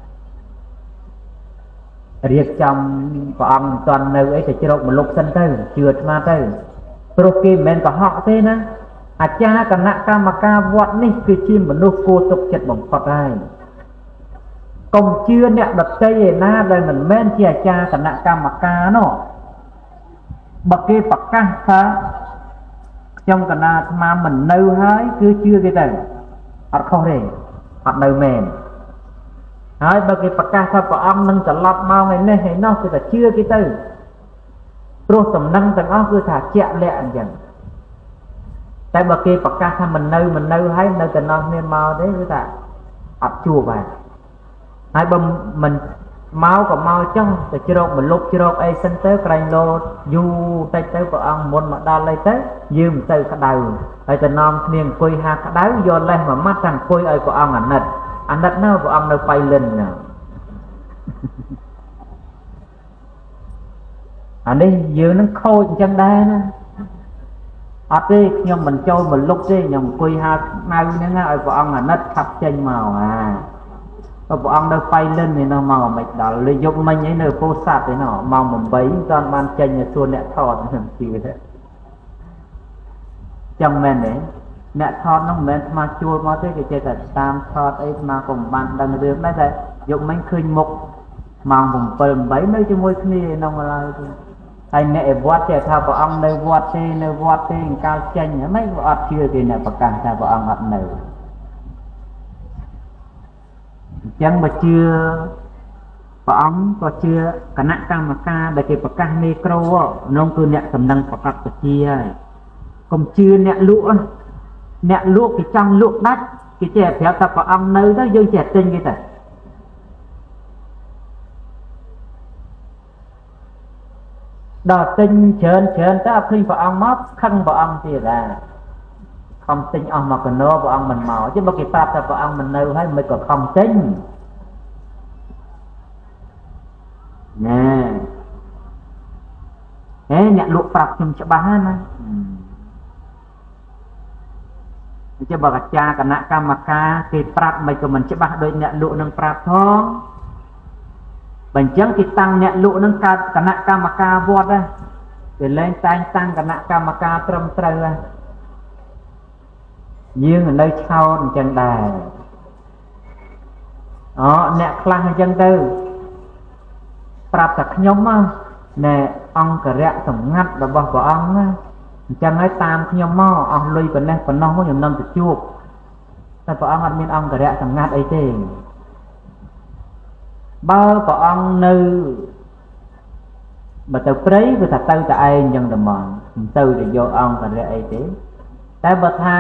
[SPEAKER 1] riêng trong vòng toàn nơi ấy thì chỉ một lúc sân tới chưa mà tới proki men có họ thế nè à cha cả nạ ca mà ca vọt ní cứ chim mà nô cô tục chật bằng Phật ai công chưa nè đập tây na đây mình men chia cha cả nạ ca mà ca nó bậc kia Phật ca phá trong cả na mà mình nâu hái cứ chưa cái này họ không để họ nâu mềm hai bậc kia Phật ca sao có ông nâng trở lọt mau ngày nay hay nó thì là chưa cái từ pro tầm nâng tầng óc cứ thả chẹt lẹ anh chẳng tại bậc kia Phật ca sao mình nâu mình nâu hay nâu tầng non nên mau đấy cứ thả ập chùa vào hai bầm mình máu có mau trong thì chưa đâu mình lúc chưa đâu ai sinh tới cái lô du tay tới của ông muốn mà đo lấy tới dương từ cái đầu tại tầng non niềng quỳ ha cái đáy vô lên mà mắt thằng quỳ ơi của ông ảnh nịch anh đất nó của ông nó bay lên nè anh đi vừa nó khôi chân đá nè ở đi nhưng mình cho mình lúc đi nhưng quỳ ha mau nữa ơi của ông là nết khắp chân màu à và của ông nó bay lên thì nó màu mệt đó lợi dụng mình ấy nơi phố sạt thì nó màu mình bấy toàn ban chân là xuân nẹt thọt gì thế trong men đấy nẹt thọt nó men mà chua mà thế cái chơi là tam thọt ấy mà cùng bạn đang được đấy đấy dụng mình khơi mục màu mình bầm bấy nơi cho môi kia nó mà là hay mẹ vót trẻ thao của ông nơi vót thế nơi vót thế cao chân mấy vót chưa thì nè và càng thao của ông học này chẳng mà chưa có ông có chưa cả nặng cam mà ca để cái bậc ca micro nông cư nẹt tầm năng bậc bậc chia còn chưa nẹt lụa nẹt lụa cái trong lụa đắt cái trẻ theo tập của ông nơi đó vô trẻ tinh cái này đò tinh chơn chơn ta khi của ông móc khăn của ông thì là không tinh ông mà còn nô của ông mình màu chứ bao cái pháp ta của ông mình nêu hay mới còn không tinh nè thế nhận lụa pháp chung cho ba nè chứ bảo cả cha cả nạ ca mà ca cái pháp mày của mình chứ ba đôi nhận lụa nâng pháp thôi bình chứng cái tăng nhận lụa nâng ca cả nạ ca mà ca vọt ra để lên tăng tăng cả nạ ca mà ca trầm trời ra dương ở nơi sau chân đài đó nè khăn chân tư prap thật nhóm á nè អង្គរៈសម្ងាត់របស់ព្រះអង្គណាអញ្ចឹងហើយតាមខ្ញុំមកអស់លុយប៉ុណ្ណេះប៉ុណ្ណោះមកខ្ញុំនឹងទៅជួបតែព្រះអង្គអត់មានអង្គរៈសម្ងាត់អីទេបើព្រះអង្គនៅបើទៅព្រៃគឺថាទៅតែឯងអញ្ចឹងតែមកមិនទៅទៅយកអង្គរៈអីទេតែបើថា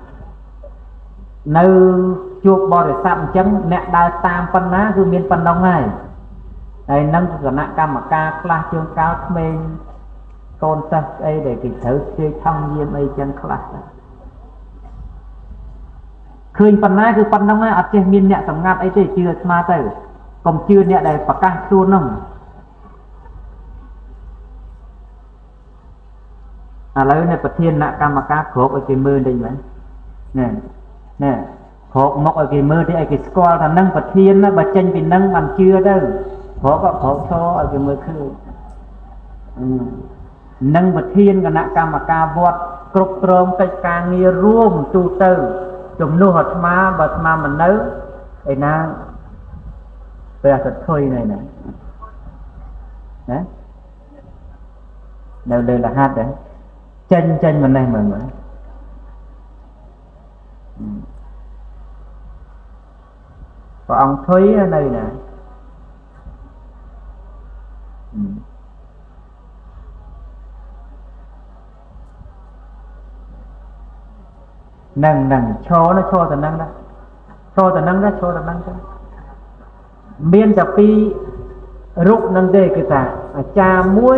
[SPEAKER 1] នៅជួបបរិស័ទអញ្ចឹងអ្នកដើរតាមប៉ុណ្ណាគឺមានប៉ុណ្ណឹងហើយហើយនឹងគណៈកម្មការខ្លះជួនកាលក្មេងកូនសិស្សអីដែលគេត្រូវជឿថងយាមអីចឹងខ្លះឃើញប៉ុណ្ណាគឺប៉ុណ្ណឹងហើយអត់ចេះមានអ្នកសម្ងាត់អីទេជឿស្មាទៅកុំជឿអ្នកដែលប្រកាសខ្លួនហ្នឹងឥឡូវនេះប្រធានគណៈកម្មការគ្របឲ្យគេមើលតិចមែនណែណែគ្របមកឲ្យគេមើលទេឲ្យគេស្គាល់ថានឹងប្រធានណាបើចេញពីនឹងបានជឿទៅគ្របក៏គ្របឈរឲ្យគេមើលឃើញនឹងប្រធានគណៈកម្មការវត្តគ្រប់គ្រងកិច្ចការងាររួមទូទៅជំនួសអាត្មាបើអាត្មាមិននៅឯណាព្រះសទ្ធុយណែណាណានៅលើរហ័សដែរចេញចេញម្នេះមើលមើលព្រះអង្គធុយនៅណានឹងនឹងឈរnóឈរទៅនឹងដែរឈរទៅនឹងដែរឈរទៅនឹងទៅមានតែពីររូបនឹងទេគឺថាអាចារ្យមួយ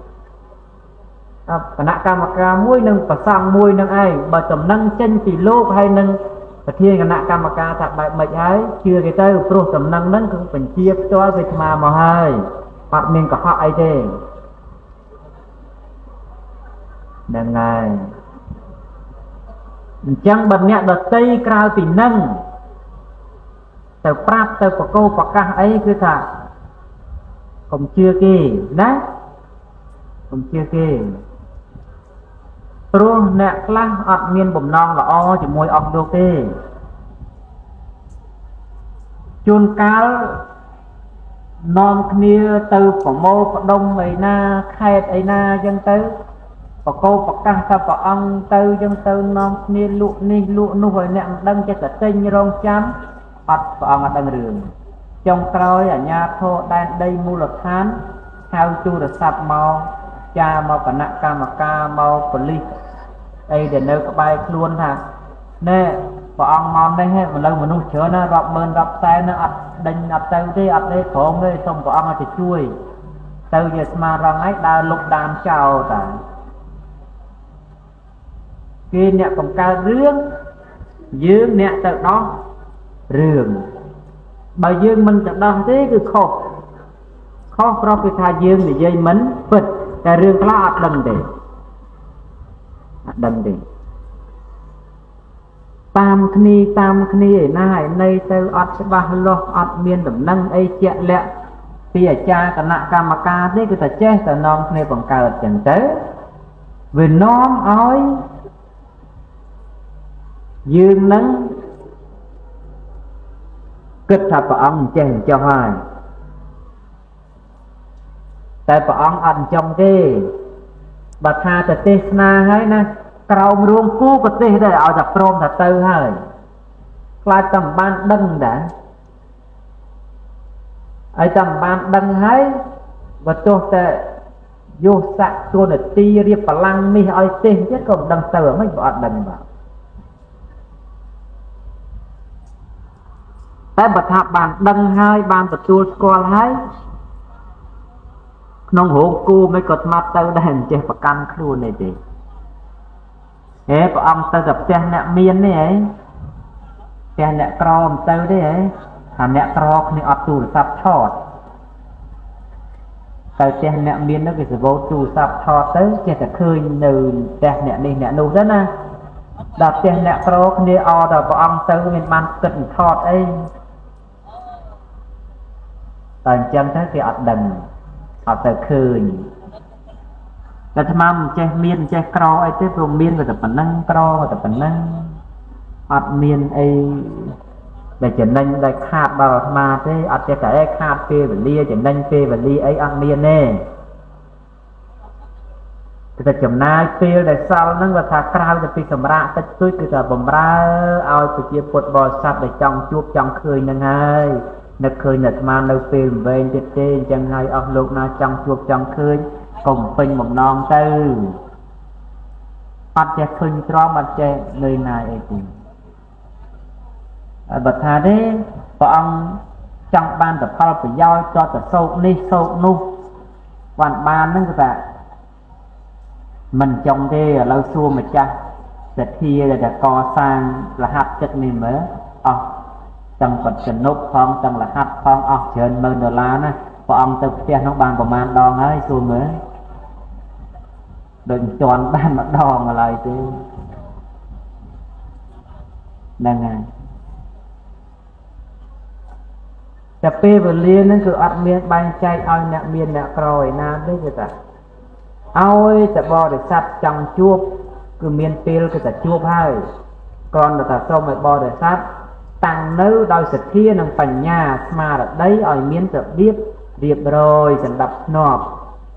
[SPEAKER 1] គណៈកម្មការមួយនិងប្រសង់មួយនឹងឯងបើតំណែងចេញពីលោកហើយនឹងប្រធានគណៈកម្មការថាបែបម៉េចហើយជឿគេទៅព្រោះតំណែងហ្នឹងគឺបញ្ជាផ្ទាល់គេស្មាមកហើយអត់មានកុហកអីទេហ្នឹងហើយអញ្ចឹងបើអ្នកដតីក្រៅពីនឹងទៅប្រាប់ទៅបកោប្រកាសអីគឺថាកុំជឿគេណាកុំជឿគេព្រោះអ្នកខ្លះអត់មានបំណងល្អជាមួយអស់លោកទេជួនកាលនាំគ្នាទៅប្រមូលផ្ដុំអីណាខេតអីណាអញ្ចឹងទៅបកោប្រកាសថាព្រះអង្គទៅអញ្ចឹងទៅនាំគ្នាលក់នេះលក់នោះឲ្យអ្នកមិនដឹងចេះតែទិញរងចាំអត់ព្រះអង្គអត់ដឹងរឿងចុងក្រោយអាជ្ញាធរដែនដីមូលដ្ឋានហៅទូរស័ព្ទមកចាមកគណៈកម្មការមកប៉ូលីសអីដែលនៅក្បែរខ្លួនថាណែព្រះអង្គមកនេះហេមនុស្សមនុស្សច្រើនណារាប់ម៉ឺនរាប់សែនណាអត់ដេញអត់ទៅទេអត់ទេក្រមទេសូមព្រះអង្គឲ្យទៅជួយទៅជាស្មារងឯងដើរលុបដានចោលតាគេអ្នកបង្កើតរឿងយើងអ្នកទៅដោះរឿងបើយើងមិនទៅដោះទេគឺខុសខុសព្រោះគឺថាយើងនិយាយមិនពិតតែរឿងខ្លះអត់ដឹងទេអត់ដឹងទេតាមគ្នាតាមគ្នាឯណាឯណីទៅអត់ច្បាស់លាស់អត់មានដំណឹងអីជាក់លាក់ពីអាចារ្យគណៈកម្មការទេគឺតែចេះតែនាំគ្នាបង្កើតចឹងទៅវានាំឲ្យយើងនឹងគិតថាព្រះអង្គចេះចុះហើយតែព្រះអង្គអត់ចង់ទេបើថាទៅទេសនាហើយណាក្រោមរួងគូក៏ទេសដែរឲ្យតែព្រមថាទៅហើយខ្លាចតែមិនបានដឹងដែរឲ្យតែមិនបានដឹងហើយបើទោះតែយុស័កទួនាទីរៀបបលាំងនេះឲ្យទេសទៀតក៏មិនដឹងទៅមិនបើអត់ដឹងបាទតែបើថាបានដឹងហើយបានទទួលស្គាល់ហើយក្នុងរោងគូមិនក៏ស្មាត់ទៅដែរមិនចេះប្រកាន់ខ្លួនទេទេហេព្រះអង្គទៅតែផ្ទះអ្នកមាននេះហ៎ផ្ទះអ្នកក្រមិនទៅទេហ៎ថាអ្នកក្រគ្នាអត់ទូរស័ព្ទឆតទៅផ្ទះអ្នកមាននោះគេសវោទូរស័ព្ទឆតទៅចេះតែឃើញនៅផ្ទះអ្នកនេះអ្នកនោះទៅណាដល់ផ្ទះអ្នកក្រគ្នាអដល់ព្រះអង្គទៅមានបានគិតថតអីតែអញ្ចឹងទៅគេអត់ដឹងអត់ទៅឃើញតែអាត្មាមិនចេះមានមិនចេះក្រអីទេព្រោះមានតែប៉ុណ្ណឹងក្រតែប៉ុណ្ណឹងអត់មានអីដែលចំណេញដែលខាតដល់អាត្មាទេអត់ចេះតែឯខាតពេលវេលាចំណេញពេលវេលាអីអត់មានទេតែចំណាយពេលដែលសល់ហ្នឹងគាត់ថាក្រៅទៅពីសម្រាប់តិចតួចគឺថាបំរើឲ្យប្រជាពុទ្ធបរិស័ទដែលចង់ជួបចង់ឃើញហ្នឹងហើយនឹកឃើញតែអាត្មានៅពេលវែងទៀតទេអញ្ចឹងហើយអស់លោកណាចង់ជួបចង់ឃើញកុំពេញបំណងទៅអត់ចេះឃើញទ្រាំអត់ចេះនៅណាអីទេបើថាទេព្រះអង្គចង់បានតែផលប្រយោជន៍ចោតតែសោកនេះសោកនោះបានបានហ្នឹងគឺថាមិនចង់ទេឥឡូវសួរម្ចាស់សទ្ធាដែលកសាងរហ័សចិត្តនេះមើលអស់ទាំងបច្ចនុផងទាំងរហ័សផងអស់ច្រើនម៉ឺនដុល្លារណាព្រះអង្គទៅផ្ទះនោះបានប្រមាណដងហើយសួរមើលដូចជន់បានម្ដងឡើយទេហ្នឹងហើយតែពេលវេលាហ្នឹងគឺអត់មានបែងចែកឲ្យអ្នកមានអ្នកក្រឯណាទេគឺថាឲ្យតែបរិស័ទចង់ជួបគឺមានពេលគឺតែជួបហើយគ្រាន់តែថាសូមឲ្យបរិស័ទតាំងនៅដោយសទ្ធានិងបញ្ញាស្មារតីឲ្យមានរបៀបរៀបរយសណ្ដាប់ធ្នាប់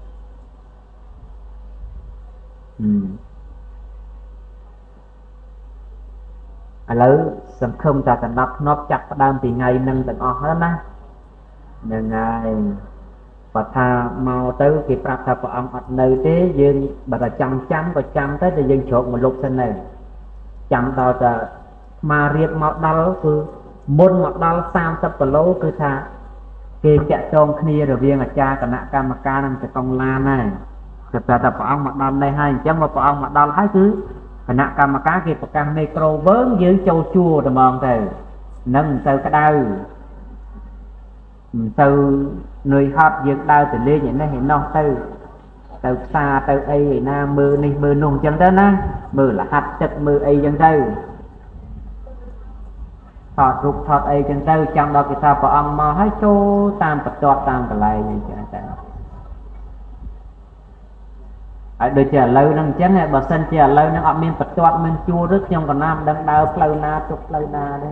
[SPEAKER 1] ឥឡូវសង្ឃឹមថាសណ្ដាប់ធ្នាប់ចាប់ផ្ដើមពីថ្ងៃហ្នឹងទាំងអស់ហើយណាហ្នឹងហើយបើថាមកទៅគេប្រាប់ថាព្រះអង្គអត់នៅទេយើងបើថាចាំចាំក៏ចាំទៅតែយើងជ្រកមកលុបសិនទៅចាំដល់តែមករៀបមកដល់គឺមុនមកដល់សាមសិបគីឡូគឺថាគេចាក់ចងគ្នារវាងអាចារ្យគណៈកម្មការនិងចកងឡានហើយគឺតែថាព្រះអង្គមកដល់នេះហើយអញ្ចឹងមកព្រះអង្គមកដល់ហើយគឺគណៈកម្មការគេប្រកាសមេក្រូវើងយើងចូលជួរតែហ្មងទៅនឹងទៅក្តៅទៅនឿយហត់យើងដើរទៅលេងឯនេះឯនោះទៅទៅផ្សារទៅអីឯណាមើលនេះមើលនោះអញ្ចឹងទៅណាមើលរហ័សចិត្តមើលអីអញ្ចឹងទៅថតរូបថតអីអញ្ចឹងទៅចាំដល់គេថាព្រះអង្គមកហើយចូលតាមបន្ទាត់តាមកន្លែងអញ្ចឹងទៅហើយដូចជាឥឡូវហ្នឹងអញ្ចឹងបើសិនជាឥឡូវហ្នឹងអត់មានបន្ទាត់មានជួរទេខ្ញុំក៏ណាមិនដឹងដើរផ្លូវណាទុកផ្លូវណាទេ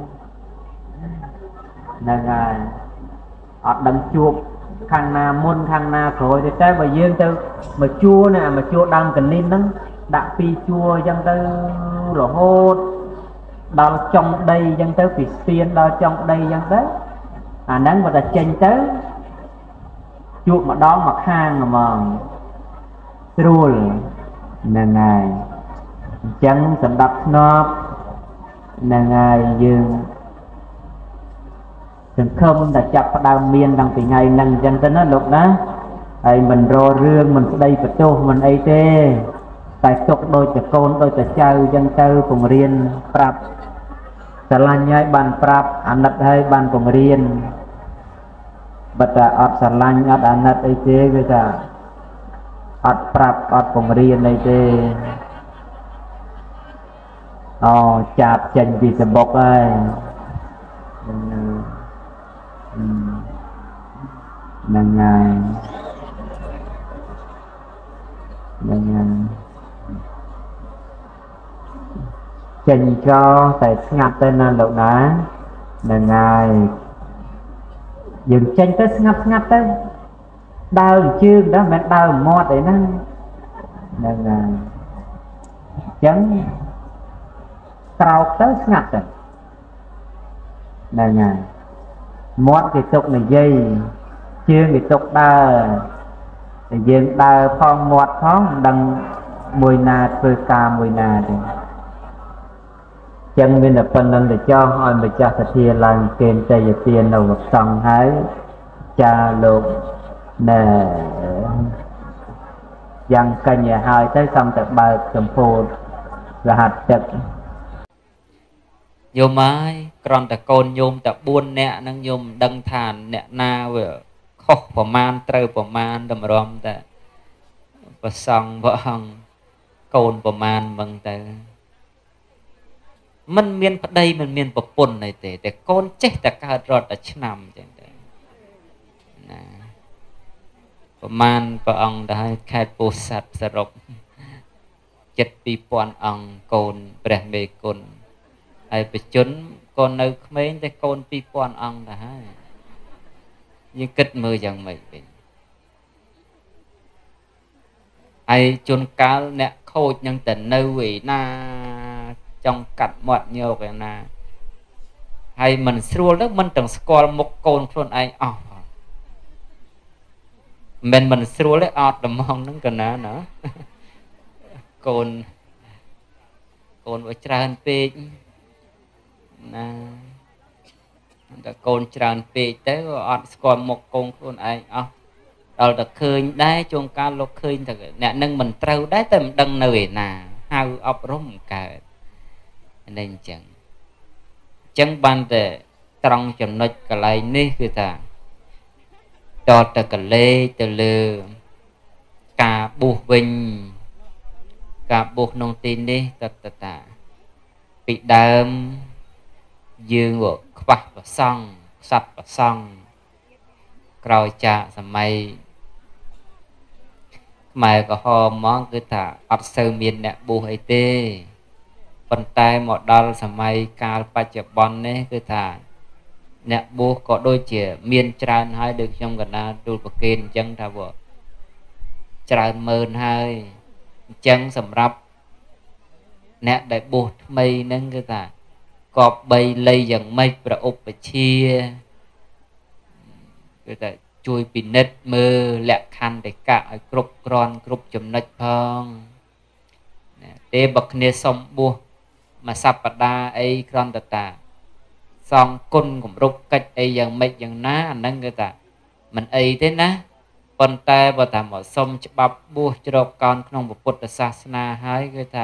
[SPEAKER 1] ហ្នឹងហើយអត់ដឹងជួបខាងណាមុនខាងណាក្រោយទេតែបើយើងទៅមកជួរណាមកជួរដើមកណ្ដិនហ្នឹងដាក់ពីជួរអញ្ចឹងទៅរហូតដល់ចុងដីអញ្ចឹងទៅពីស្ពានដល់ចុងដីអញ្ចឹងទៅអាហ្នឹងបើតែចេញទៅជួបម្ដងមកខាងហ្មងស្រួលហ្នឹងហើយអញ្ចឹងសម្រាប់ស្នប់ហ្នឹងហើយយើងសង្ឃឹមតែចាប់ផ្ដើមមានតាំងពីថ្ងៃហ្នឹងអញ្ចឹងទៅណាលោកណាហើយមិនរករឿងមិនស្ដីបន្ទោសមិនអីទេតែទុកដូចតែកូនដូចតែចៅអញ្ចឹងទៅពង្រៀនប្រាប់ស្រឡាញ់ហើយបានប្រាប់អាណិតហើយបានពង្រៀនបើតែអត់ស្រឡាញ់អត់អាណិតអីទេគឺថាអត់ប្រាប់អត់ពង្រៀនអីទេអូចាប់ចេញពីសបុកហើយហ្នឹងហើយហ្នឹងហើយចេញចោលតែស្ងាត់ទៅណាលោកណាហ្នឹងហើយយើងចេញទៅស្ងាត់ស្ងាត់ទៅដើរជើងដែរមិនដើរមាត់អីហ្នឹងហ្នឹងហើយអញ្ចឹងក្រោកទៅស្ងាត់ទៅហ្នឹងហើយមាត់គេទុកនិយាយជើងគេទុកដើរតែយើងដើរផងមាត់ផងមិនដឹងមួយណាធ្វើការមួយណាទេចឹងមានតែប៉ុណ្្នឹងទៅចោះឲ្យម្ចាស់សទ្ធាឡើងកេណ្ឌជ័យទាននៅវត្តសង្ឃហើយចាលោកណែយ៉ាងកញ្ញាហើយទៅសំតែបើកសម្ពោធរហ័សទឹក
[SPEAKER 2] ញោមហើយគ្រាន់តែកូនញោមតែបួននាក់ហ្នឹងញោមដឹងថាអ្នកណាវាខុសប្រមាណត្រូវប្រមាណតម្រាំតែប្រសង់ព្រះអង្គកូនប្រមាណហ្មងទៅមិនមានប្តីមិនមានប្រពន្ធអីទេតែកូនចេះតែកើតរត់តែឆ្នាំអញ្ចឹងទៅណាប្រមាណព្រះអង្គទៅឲ្យខេត្តពោធិ៍សាត់សរុបជិតពីរពាន់អង្គកូនព្រះមេគុណហើយបច្ចុប្បន្នក៏នៅក្មេងតែកូនពីរពាន់អង្គទៅហើយយើងគិតមើលយ៉ាងម៉េចវិញហើយជួនកាលអ្នកខូចនឹងទៅនៅឯណាចង់កាត់មាត់ញោកឯណាហើយមិនស្រួលទៅមិនទាំងស្គាល់មុខកូនខ្លួនឯងអស់មិនមិនស្រួលទេអត់ដំងហ្នឹងកណាណាកូនកូនវាច្រើនពេកណាតែកូនច្រើនពេកទៅអត់ស្គាល់មុខកូនខ្លួនឯងអស់ដល់តែឃើញដែរជួនកាលលោកឃើញតែអ្នកនឹងមិនត្រូវដែរតែមិនដឹងនៅឯណាហៅអប់រំកើតនេះអញ្ចឹងអញ្ចឹងបានតែត្រង់ចំណុចកន្លែងនេះគឺថាតទៅកលេសទៅលើការបួសវិញការបួសក្នុងទីនេះតតតាពីដើមយើងខ្វះប្រសង់ខ្សត់ប្រសង់ក្រោយចាកសម័យខ្មែរក្រហមមកគឺថាអត់សូវមានអ្នកបួសអីទេប៉ុន្តែមកដល់សម័យកាលបច្ចុប្បន្ននេះគឺថាអ្នកបួសក៏ដូចជាមានច្រើនហើយដូចខ្ញុំកណាទូលប្រគេនអញ្ចឹងថាវច្រើនម៉ឺនហើយអញ្ចឹងសម្រាប់អ្នកដែលបួសថ្មីហ្នឹងគឺថាកបបីលៃយ៉ាងម៉េចប្រឧបជាគឺថាជួយពិនិត្យមើលលក្ខខណ្ឌកៈឲ្យគ្រប់គ្រាន់គ្រប់ចំណុចផងណាទេបើគ្នាសុំបួសមួយសប្តាហ៍អីគ្រាន់តែតាសងគុណគម្រប់កិច្ចអីយ៉ាងម៉េចយ៉ាងណាអាហ្នឹងគឺថាមិនអីទេណាប៉ុន្តែបើថាមកសុំច្បាប់បួសជ្រកកោនក្នុងពុទ្ធសាសនាហើយគឺថា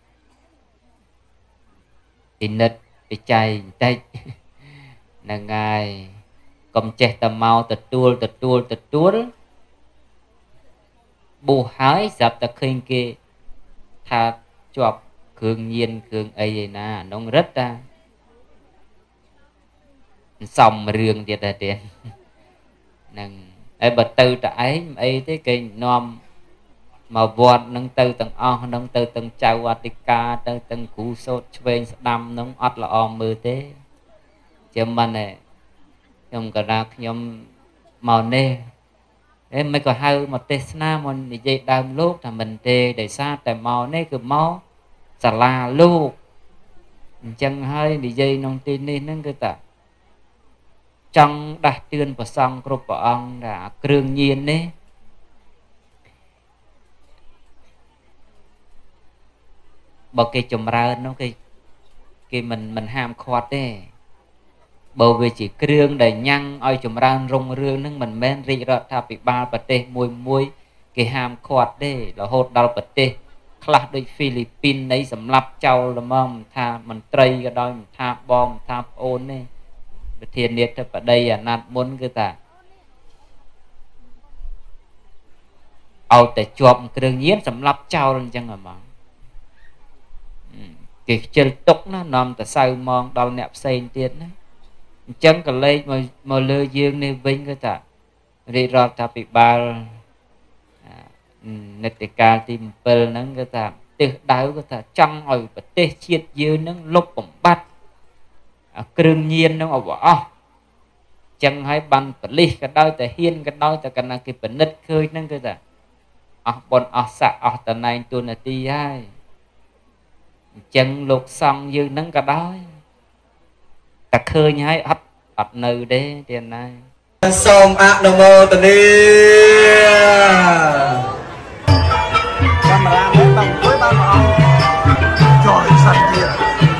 [SPEAKER 2] ពិនិត្យវិច័យបន្តិចហ្នឹងហើយកុំចេះតែមកទទួលទទួលទទួលបួសហើយស្រាប់តែឃើញគេថាជាប់គ្រឿងញៀនគ្រឿងអីឯណាក្នុងរិទ្ធតាសំរឿងទៀតតែទៀតហ្នឹងហើយបើទៅតែឯងអីទេគេនាំមកវត្តនឹងទៅទាំងអស់នឹងទៅទាំងចៅអធិការទៅទាំងគ្រូសូត្រឆ្វេងស្ដាំនឹងអត់ល្អមើលទេជាមិនទេខ្ញុំក៏ថាខ្ញុំមកនេះអេមិនក៏ហៅមកទេសនាមកនិយាយដើមលោកថាមិនទេដោយសារតែមកនេះគឺមកសាលាលោកអញ្ចឹងហើយនិយាយក្នុងទីនេះហ្នឹងគឺថាចង់ដាស់តឿនព្រះសង្ឃគ្រប់ព្រះអង្គថាគ្រឿងញៀននេះបើគេចម្រើននោះគេគេមិនមិនហាមឃាត់ទេបើវាជាគ្រឿងដែលញ៉ាំងឲ្យចម្រើនរុងរឿងនឹងមិនមែនរាជរដ្ឋាភិបាលប្រទេសមួយមួយគេហាមឃាត់ទេរហូតដល់ប្រទេសខ្លះដូចហ្វីលីពីននៃសម្លាប់ចោលល្មមថាមន្ត្រីក៏ដោយមិនថាបងមិនថាប្អូនទេប្រធានាធិបតីអាណត្តិមុនគឺថាឲ្យតែជាប់គ្រឿងញៀនសម្លាប់ចោលអញ្ចឹងហ្មងគេខ្ជិលទុកណានាំតែសៅมองដល់អ្នកផ្សេងទៀតណាអញ្ចឹងក៏លេខមកមកលើយើងនេះវិញគឺថារាជរដ្ឋាភិបាលនីតិកាលទីbảyហ្នឹងគឺថាទិសដៅគឺថាចង់ឲ្យប្រទេសជាតិយើងហ្នឹងលុបបំបត្តិគ្រឿងញៀនហ្នឹងឲ្យអស់ចឹងហើយបានប៉លិសក៏ដោយតែហ៊ានក៏ដោយតែកណ្ណាគេពិនិត្យឃើញហ្នឹងគឺថាអស់បុណ្យអស់ស័ក្តិអស់តណែងទូនាទីហើយអញ្ចឹងលោកសង្ឃយើងហ្នឹងក៏ដោយតែឃើញហើយអត់អត់នៅទេទៀតណា
[SPEAKER 3] សូមអនុមោទនាកាមេរ៉ាមិនបានជួយបានអត់ចូលសាច់ទៀត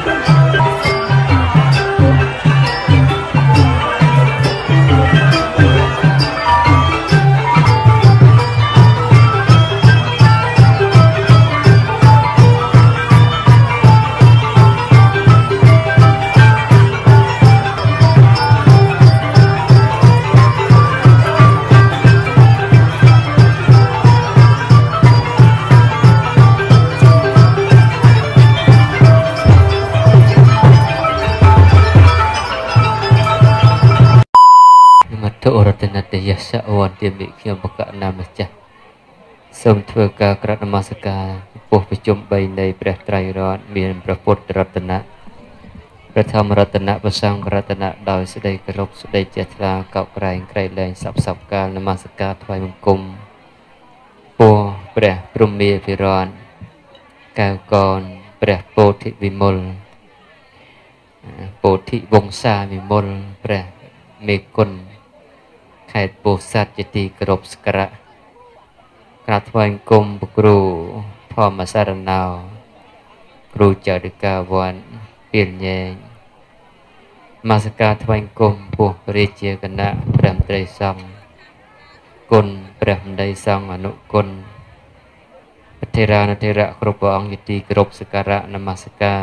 [SPEAKER 2] រតនតយសអវន្តិមិខ្ញុំបកណាម្ចាស់សូមធ្វើការក្រាបនមស្ការចំពោះប្រជុំបីនៃព្រះត្រៃរតន៍មានព្រះពុទ្ធរតនៈព្រះធម្មរតនៈព្រះសង្ឃរតនៈដោយសេចក្តីគោរពសេចក្តីជ្រះថ្លាកោតក្រែងក្រៃលែងសពសពកាលនមស្ការថ្វាយបង្គំពោះព្រះព្រហ្មាភិរតកៅកនព្រះពោធិវិមលពោធិវង្សាវិមលព្រះមេគុណខេត្តពោធិ៍សាត់ជាទីគោរពសក្ការៈក្រាបថ្វាយបង្គំព្រះគ្រូធម្មសារណោគ្រូចៅរិកាវ័នពីលញែងមាសការថ្វាយបង្គំពោះរាជាគណៈព្រះមន្ត្រីសង្ឃគុណព្រះមន្ត្រីសង្ឃអនុគុណព្រះថេរានុថេរៈគ្រប់ព្រះអង្គជាទីគោរពសក្ការៈនមស្ការ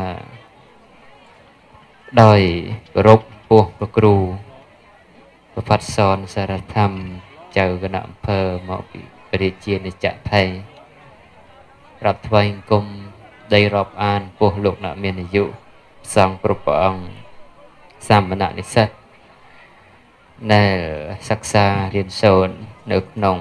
[SPEAKER 2] ដោយគោរពពោះព្រះគ្រូប្រផាត់សនសារធម្មចៅគណៈអំភើមកពីរាជានិច្ចថៃក្រាបថ្វាយបង្គំដីរាប់អានពោះលោកអ្នកមានអាយុសង្ឃគ្រប់ព្រះអង្គសាមណនិស្សិតដែលសិក្សារៀនសូត្រនៅក្នុង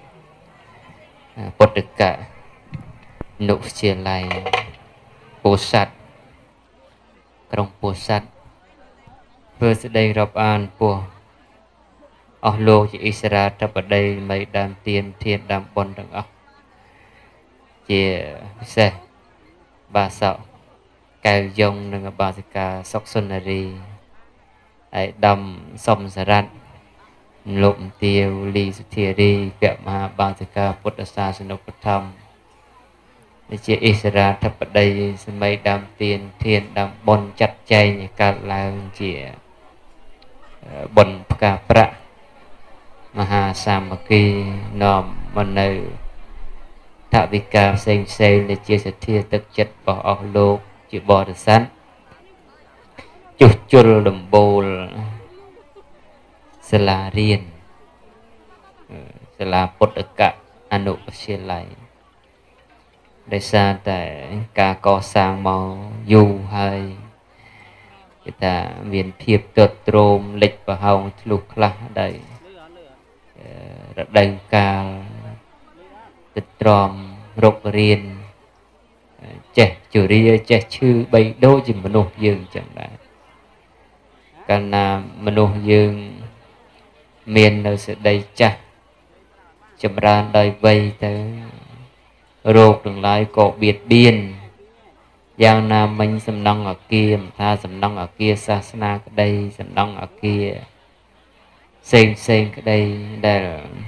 [SPEAKER 2] ពុទ្ធិកនុវិទ្យាល័យពោធិ៍សាត់ក្រុងពោធិ៍សាត់ធ្វើសេចក្តីរាប់អានពោះអស់លោកជាអិសរាធិបតីនៃដើមទានធានដើមបុណ្យទាំងអស់ជាពិសេសបាសកកែវយងនិងបាសិកាសុកសុនារីឯដំសំសារ៉ាត់លោកទាវលីសុធារីពមហាបាសិកាពុទ្ធសាសនុបឋមដែលជាអិសរាធិបតីសម័យដើមទានធានដើមបុណ្យចាត់ចែងឲ្យកើតឡើងជាបុណ្យផ្កាប្រាក់មហាសាមគ្គីនាំមកនៅថវិកាផ្សេងផ្សេងដែលជាសទ្ធាទឹកចិត្តរបស់អស់លោកជាបរិស័ទជួសជុលដំបូលសាលារៀនសាលាពុទ្ធិកអនុវិទ្យាល័យដោយសារតែការកសាងមកយូរហើយគេថាមានភាពទត់ទ្រោមលិចប្រហោងធ្លុះខ្លះដោយរដូវកាលទឹកទ្រាំរករៀនចេះជរាចេះឈឺបីដូចជាមនុស្សយើងចឹងដែរកាលណាមនុស្សយើងមាននៅសេចក្តីចាស់ចម្រើនដោយវ័យទៅរោគទាំងឡាយក៏បៀតបៀនយ៉ាងណាមិញសំណង់អាគារមិនថាសំណង់អាគារសាសនាក្តីសំណង់អាគារផ្សេងផ្សេងក្តីដែល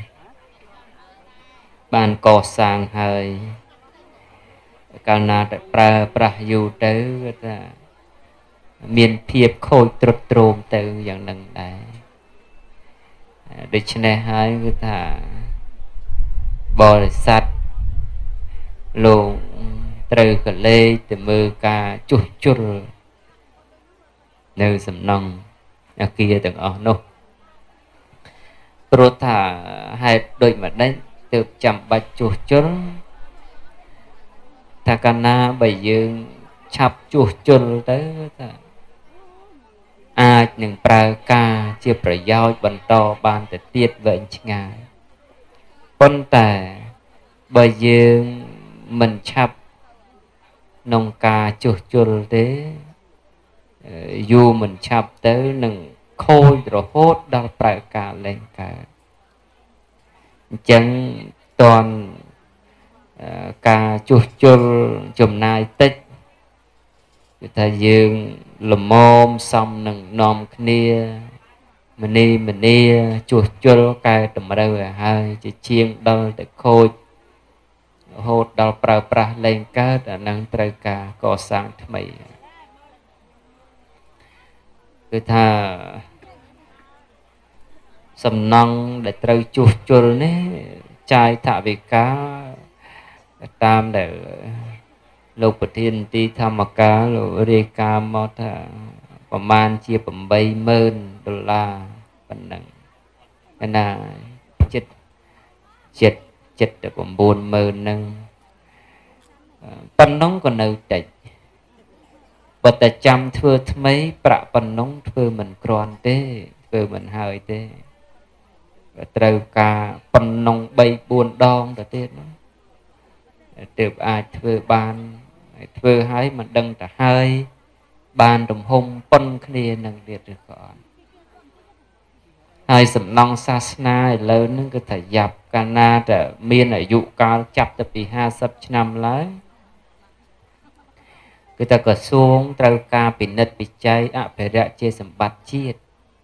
[SPEAKER 2] បានកសាងហើយកាលណាតែប្រើប្រាស់យូរទៅគឺថាមានភាពខូចទ្រុឌទ្រោមទៅយ៉ាងនឹងដែរដូច្នេះហើយគឺថាបរិស័ទលោកត្រូវកលេចទៅមើលការជួសជុលនៅសំណង់អាគារទាំងអស់នោះព្រោះថាហេតុដូចម្ដេចទើបចាំបាច់ជួសជុលថាកាលណាបើយើងឆាប់ជួសជុលទៅថាអាចនឹងប្រើការជាប្រយោជន៍បន្តបានទៅទៀតវែងឆ្ងាយប៉ុន្តែបើយើងមិនឆាប់ក្នុងការជួសជុលទេយូរមិនឆាប់ទៅនឹងខូចរហូតដល់ប្រើការលែងកើតអញ្ចឹងតនការជួសជុលចំណាយតិចគឺថាយើងលមមសំនឹងនាំគ្នាមនីមនីជួសជុលកែតម្រូវឲ្យហើយជាជាងដល់ទៅខូចរហូតដល់ប្រើប្រាស់លែងកើតអានឹងត្រូវការកសាងថ្មីគឺថាសំណង់ដែលត្រូវជួសជុលនេះចាយថវិកាតាមដែលលោកប្រធានទីធម្មការលោករាយការណ៍មកថាប្រមាណជាeightម៉ឺនដុល្លារប៉ុណ្ណឹងឯណាចិត្តចិត្តចិត្តទៅnineម៉ឺនហ្នឹងប៉ុណ្ណឹងក៏នៅតិចបើតែចាំធ្វើថ្មីប្រាក់ប៉ុណ្ណឹងធ្វើមិនគ្រាន់ទេធ្វើមិនហើយទេត្រូវការប៉ុណ្ណឹងthree fourដងទៅទៀតនោះទើបអាចធ្វើបានធ្វើហើយមិនដឹងទៅហើយបានទំហំប៉ុនគ្នានឹងទៀតឬក៏អត់ហើយសំណង់សាសនាឥឡូវហ្នឹងគឺថាយ៉ាប់កកាលណាតែមានអាយុកាលចាប់ទៅពីห้าสิบឆ្នាំឡើយគឺថាក្រសួងត្រូវការពិនិត្យពិច័យអភិរក្សជាសម្បត្តិជាតិ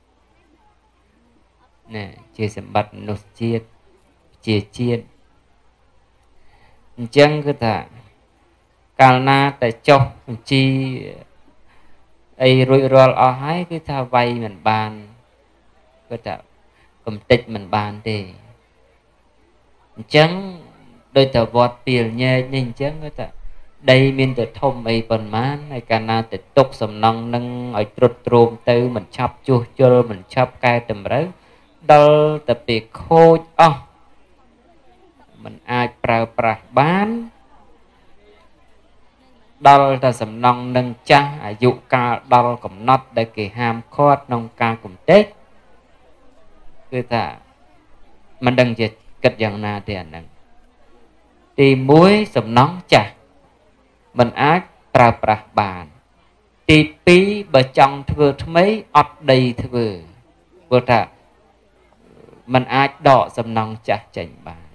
[SPEAKER 2] ណែជាសម្បត្តិមនុស្សជាតិជាជាតិអញ្ចឹងគឺថាកាលណាតែចុះបញ្ជីអីរួចរាល់អស់ហើយគឺថាវាយមិនបានគឺថាកំតិចមិនបានទេអញ្ចឹងដោយតែវត្តពីលញែកនេះអញ្ចឹងគឺថាដីមានតែធំអីប៉ុន្មានហើយកាលណាតែទុកសំណង់នឹងឲ្យត្រុតត្រោមទៅមិនឆាប់ជួសជុលមិនឆាប់កែតម្រូវដល់តែពេលខូចអស់មិនអាចប្រើប្រាស់បានដល់តែសំណង់នឹងចាស់អាយុកាលដល់កំណត់ដែលគេហាមឃាត់ក្នុងការគំទេចគឺថាមិនដឹងជាគិតយ៉ាងណាទេអាហ្នឹងទីមួយសំណង់ចាស់មិនអាចប្រើប្រាស់បានទីពីរបើចង់ធ្វើថ្មីអត់ដីធ្វើព្រោះថាมันអាចដកសំណង់ចាស់ចេញបាន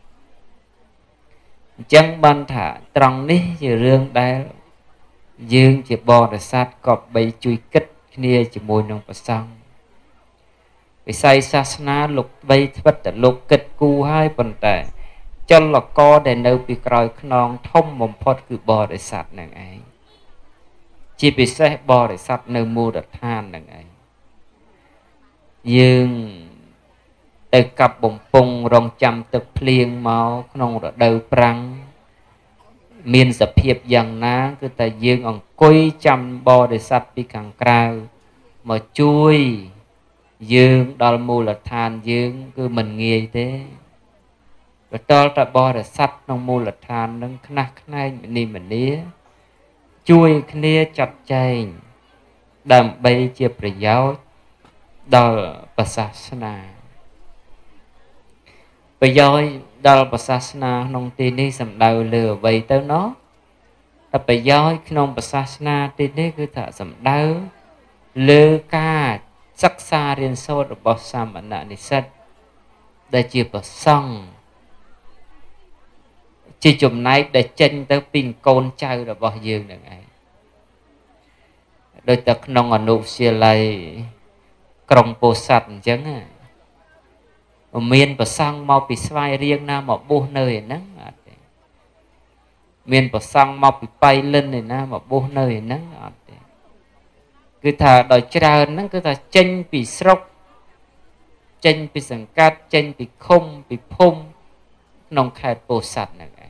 [SPEAKER 2] អញ្ចឹងបានថាត្រង់នេះជារឿងដែលយើងជាបរិស័ទក៏បីជួយគិតគ្នាជាមួយនឹងព្រះសង្ឃវិស័យសាសនាលោកបីត្បិតតែលោកគិតគូរហើយប៉ុន្តែចលករដែលនៅពីក្រោយខ្នងធំបំផុតគឺបរិស័ទនឹងឯងជាពិសេសបរិស័ទនៅមូលដ្ឋាននឹងឯងយើងទៅកាប់បំពង់រងចាំទឹកភ្លៀងមកក្នុងរដូវប្រាំងមានសភាពយ៉ាងណាគឺតែយើងអង្គុយចាំបរិស័ទពីខាងក្រៅមកជួយយើងដល់មូលដ្ឋានយើងគឺមិនងាយទេបន្តតែបរិស័ទក្នុងមូលដ្ឋាននឹងខ្នះខ្នែងមនីមនីជួយគ្នាចាត់ចែងដើម្បីជាប្រយោជន៍ដល់ព្រះសាសនាប្រយោជន៍ដល់ព្រះសាសនាក្នុងទីនេះសំដៅលើអ្វីទៅណោះតែប្រយោជន៍ក្នុងព្រះសាសនាទីនេះគឺថាសំដៅលើការសិក្សារៀនសូត្ររបស់សាមណនិស្សិតដែលជាព្រះសង្ឃជាចំណែកដែលចេញទៅពីកូនចៅរបស់យើងនឹងឯងដូចតែក្នុងអនុវិទ្យាល័យក្រុងពោធិ៍សាត់អញ្ចឹងមានប្រសង់មកពីស្វាយរៀងណាមកបួសនៅឯហ្នឹងអត់ទេមានប្រសង់មកពីបៃលិនឯណាមកបួសនៅឯហ្នឹងអត់ទេគឺថាដោយច្រើនហ្នឹងគឺថាចេញពីស្រុកចេញពីសង្កាត់ចេញពីឃុំពីភូមិក្នុងខេត្តពោធិ៍សាត់ហ្នឹងឯង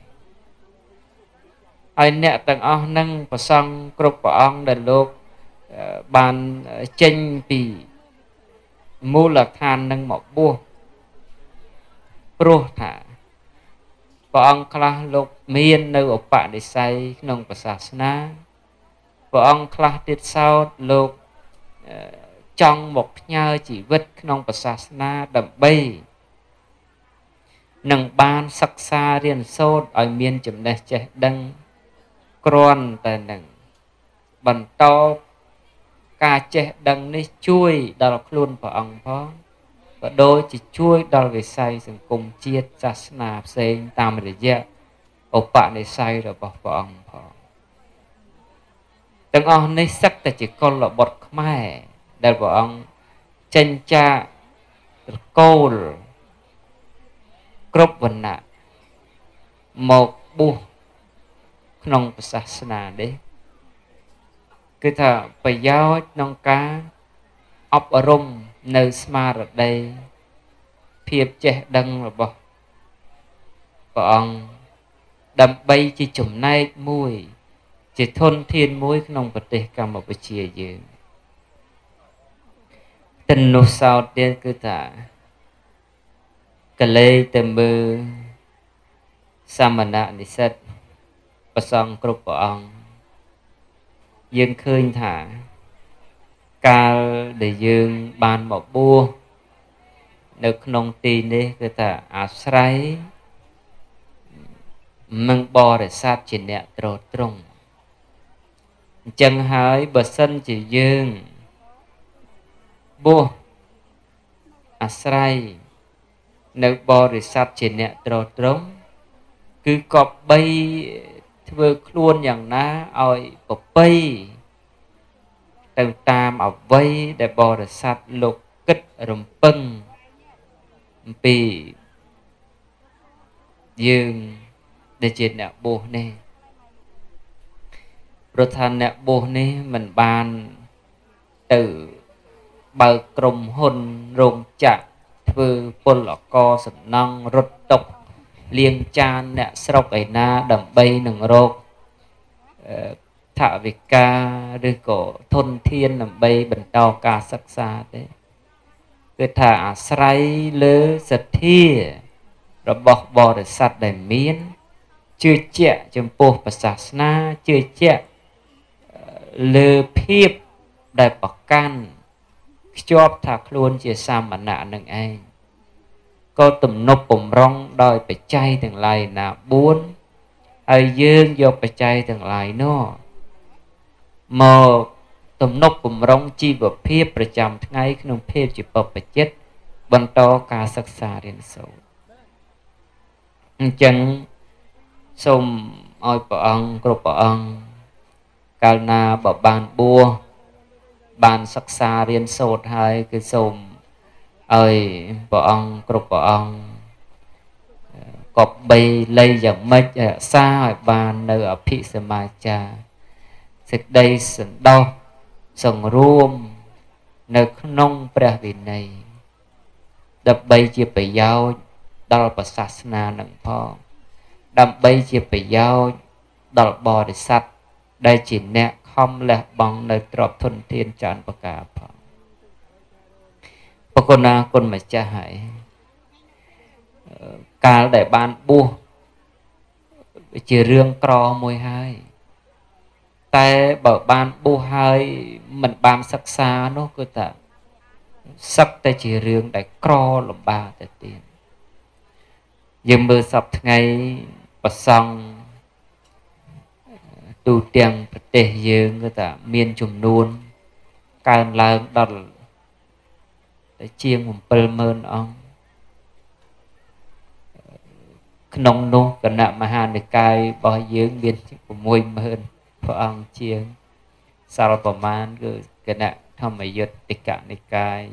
[SPEAKER 2] ហើយអ្នកទាំងអស់ហ្នឹងប្រសង់គ្រប់ព្រះអង្គដែលលោកបានចេញពីមូលដ្ឋានហ្នឹងមកបួសព្រោះថាព្រះអង្គខ្លះលោកមាននៅឧបនិស្ស័យក្នុងព្រះសាសនាព្រះអង្គខ្លះទៀតសោតលោកចង់មកផ្ញើជីវិតក្នុងព្រះសាសនាដើម្បីនឹងបានសិក្សារៀនសូត្រឲ្យមានចំណេះចេះដឹងគ្រាន់តែនឹងបន្តការចេះដឹងនេះជួយដល់ខ្លួនព្រះអង្គផងក៏ដូចជាជួយដល់វិស័យសង្គមជាតិសាសនាផ្សេងតាមរយៈឧបនិស្ស័យរបស់ព្រះអង្គផងទាំងអស់នេះសឹកតែជាកុលបុត្រខ្មែរដែលព្រះអង្គចេញចាកត្រកូលគ្រប់វណ្ណៈមកបួសក្នុងសាសនានេះគឺថាប្រយោជន៍ក្នុងការអប់រំនៅស្មារតីភាពចេះដឹងរបស់ព្រះអង្គដើម្បីជាចំណែកមួយជាធនធានមួយក្នុងប្រទេសកម្ពុជាយើងទិននោះសោតទៀតគឺថាកលេសទៅមើលសាមណនិស្សិតព្រះសង្ឃគ្រប់ព្រះអង្គយើងឃើញថាកាលដែលយើងបានមកបួសនៅក្នុងទីនេះគឺថាអាស្រ័យនឹងបរិស័ទជាអ្នកត្រត្រង់អញ្ចឹងហើយបើសិនជាយើងបួសអាស្រ័យនៅបរិស័ទជាអ្នកត្រត្រង់គឺក៏បីធ្វើខ្លួនយ៉ាងណាឲ្យប្រពៃទៅតាមអ្វីដែលបរិស័ទលោកគិតរំពឹងអំពីយើងដែលជាអ្នកបួសនេះព្រោះថាអ្នកបួសនេះមិនបានទៅបើកក្រុមហ៊ុនរោងចក្រធ្វើពលករសំណង់រត់តុកលាងចានអ្នកស្រុកឯណាដើម្បីនឹងរកថវិកាឬក៏ធនធានដើម្បីបន្តការសិក្សាទេគឺថាអាស្រ័យលើសទ្ធារបស់បរិស័ទដែលមានជឿជាក់ចំពោះព្រះសាសនាជឿជាក់លើភាពដែលប្រកាន់ខ្ជាប់ថាខ្លួនជាសាមណៈនឹងឯងក៏ទំនប់បំរុងដោយបច្ច័យទាំងឡាយណាបួនហើយយើងយកបច្ច័យទាំងឡាយនោះមកទំនប់បំរុងជីវភាពប្រចាំថ្ងៃក្នុងភាពជាបព្វជិតបន្តការសិក្សារៀនសូត្រអញ្ចឹងសូមឲ្យព្រះអង្គគ្រប់ព្រះអង្គកាលណាបើបានបួសបានសិក្សារៀនសូត្រហើយគឺសូមឲ្យព្រះអង្គគ្រប់ព្រះអង្គក៏បីលៃយ៉ាងម៉េចរក្សាឲ្យបាននៅអភិសមាចារសេចក្តីសន្តោសសង្រួមនៅក្នុងព្រះវិន័យដើម្បីជាប្រយោជន៍ដល់ព្រះសាសនានឹងផងដើម្បីជាប្រយោជន៍ដល់បរិស័ទដែលជាអ្នកខំលះបង់នៅទ្រព្យធនធានច្រើនប្រការផងប្រគុណណាគុណម្ចាស់ហើយកាលដែលបានបួសជារឿងក្រមួយហើយតែបើបានបួសហើយមិនបានសិក្សានោះគឺថាសឹកតែជារឿងដែលក្រលំបាកទៅទៀតយើងមើលសពថ្ងៃប្រសង់ទូទាំងប្រទេសយើងគឺថាមានចំនួនកើនឡើងដល់តែជាងbảy mươiម៉ឺនអង្គក្នុងនោះគណៈមហានិកាយរបស់យើងមាន៦ម៉ឺនព្រះអង្គជាងសល់ប្រមាណគឺគណៈធម្មយុត្តិកនិកាយ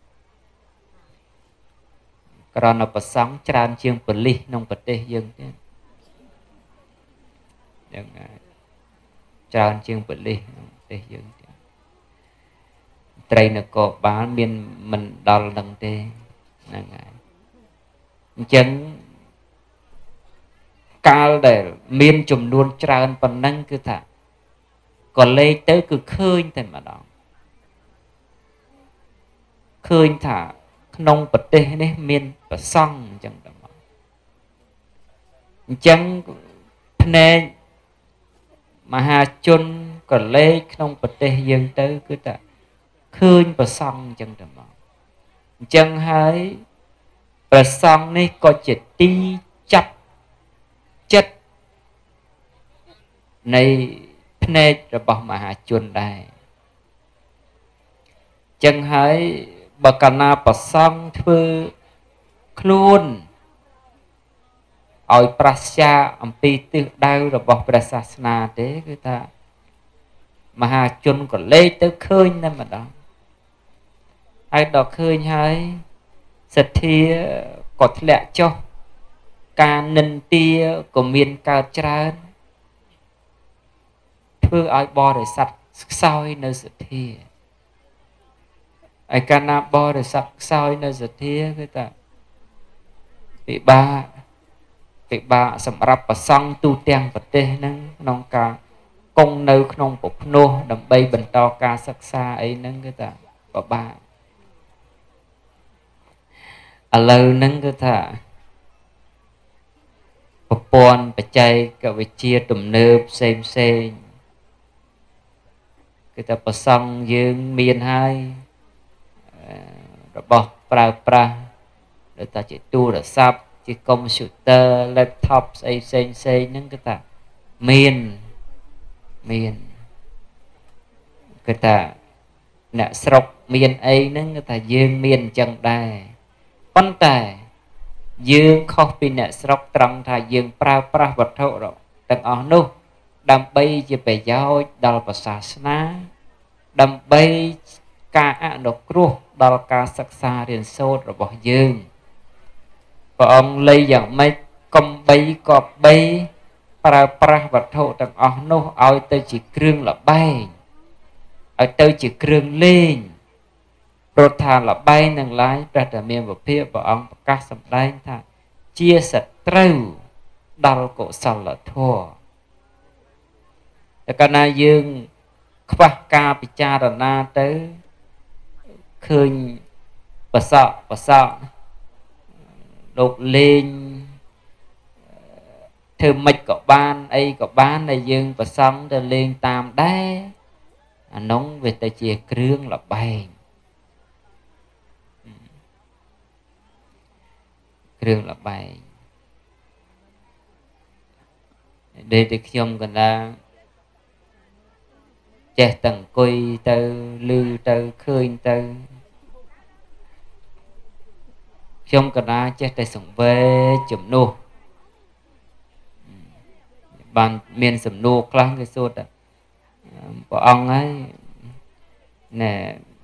[SPEAKER 2] ក្រណប្រសង់ច្រើនជាងប៉ូលីសក្នុងប្រទេសយើងទៀតយ៉ាងច្រើនជាងប៉ូលីសក្នុងប្រទេសយើងទៀតត្រីនគរបាលមានមិនដល់នឹងទេហ្នឹងហើយអញ្ចឹងកាលដែលមានចំនួនច្រើនប៉ុណ្ណឹងគឺថាក៏លេខទៅគឺឃើញតែម្ដងឃើញថាក្នុងប្រទេសនេះមានប្រសង់អញ្ចឹងតែមកអញ្ចឹងភ្នែកមហាជនក៏លេខក្នុងប្រទេសយើងទៅគឺថាឃើញប្រសង់អញ្ចឹងតែមកអញ្ចឹងហើយប្រសង់នេះក៏ជាទីចាប់ចិត្តនៃភ្នែករបស់មហាជនដែរចឹងហើយបើកាលណាប្រសង់ធ្វើខ្លួនឲ្យប្រស្យាអំពីទិសដៅរបស់ព្រះសាសនាទេគឺថាមហាជនក៏លេចទៅឃើញតែម្ដងហើយដល់ឃើញហើយសទ្ធាក៏ធ្លាក់ចុះការនិន្ទាក៏មានកើតច្រើនធ្វើឲ្យបរិស័ទខ្សោយនៅសទ្ធាឯកាលណាបរិស័ទខ្សោយនៅសទ្ធាគឺថាពិបាកពិបាកសម្រាប់ប្រសង់ទូទាំងប្រទេសហ្នឹងក្នុងការគង់នៅក្នុងពភ្នោះដើម្បីបន្តការសិក្សាអីហ្នឹងគឺថាពិបាកឥឡូវហ្នឹងគឺថាប្រព័ន្ធបច្ចេកវិទ្យាទំនើបផ្សេងផ្សេងគឺថាប្រសង់យើងមានហើយរបស់ប្រើប្រាស់ដូចថាជាទូរស័ព្ទជាកុំព្យូទ័រ laptop ស្អីផ្សេងផ្សេងហ្នឹងគឺថាមានមានគឺថាអ្នកស្រុកមានអីហ្នឹងគឺថាយើងមានអញ្ចឹងដែរប៉ុន្តែយើងខុសពីអ្នកស្រុកត្រង់ថាយើងប្រើប្រាស់វត្ថុទាំងអស់នោះដើម្បីជាប្រយោជន៍ដល់ព្រះសាសនាដើម្បីការអនុគ្រោះដល់ការសិក្សារៀនសូត្ររបស់យើងព្រះអង្គលៃយ៉ាងម៉េចកុំបីកបបីប្រើប្រាស់វត្ថុទាំងអស់នោះឲ្យទៅជាគ្រឿងលបែងឲ្យទៅជាគ្រឿងលេងព្រោះថាលបែងនឹងឡាយព្រះតមានពភាព្រះអង្គប្រកាសសម្ដែងថាជាសត្រូវដល់កុសលធម៌តែកាលណាយើងខ្វះការពិចារណាទៅឃើញប្រសក់ប្រសក់លោកលេងធ្វើម៉េចក៏បានអីក៏បានតែយើងប្រសង់ទៅលេងតាមដែរអានោះវាទៅជាគ្រឿងលបែងគ្រឿងលបែងដែលតែខ្ញុំកណ្ដាចេះតែអង្គុយទៅឮទៅឃើញទៅខ្ញុំកណ្ដាចេះតែសង្វេគជំនួសបានមានសំណួរខ្លះគេសួរថាព្រះអង្គហើយណែ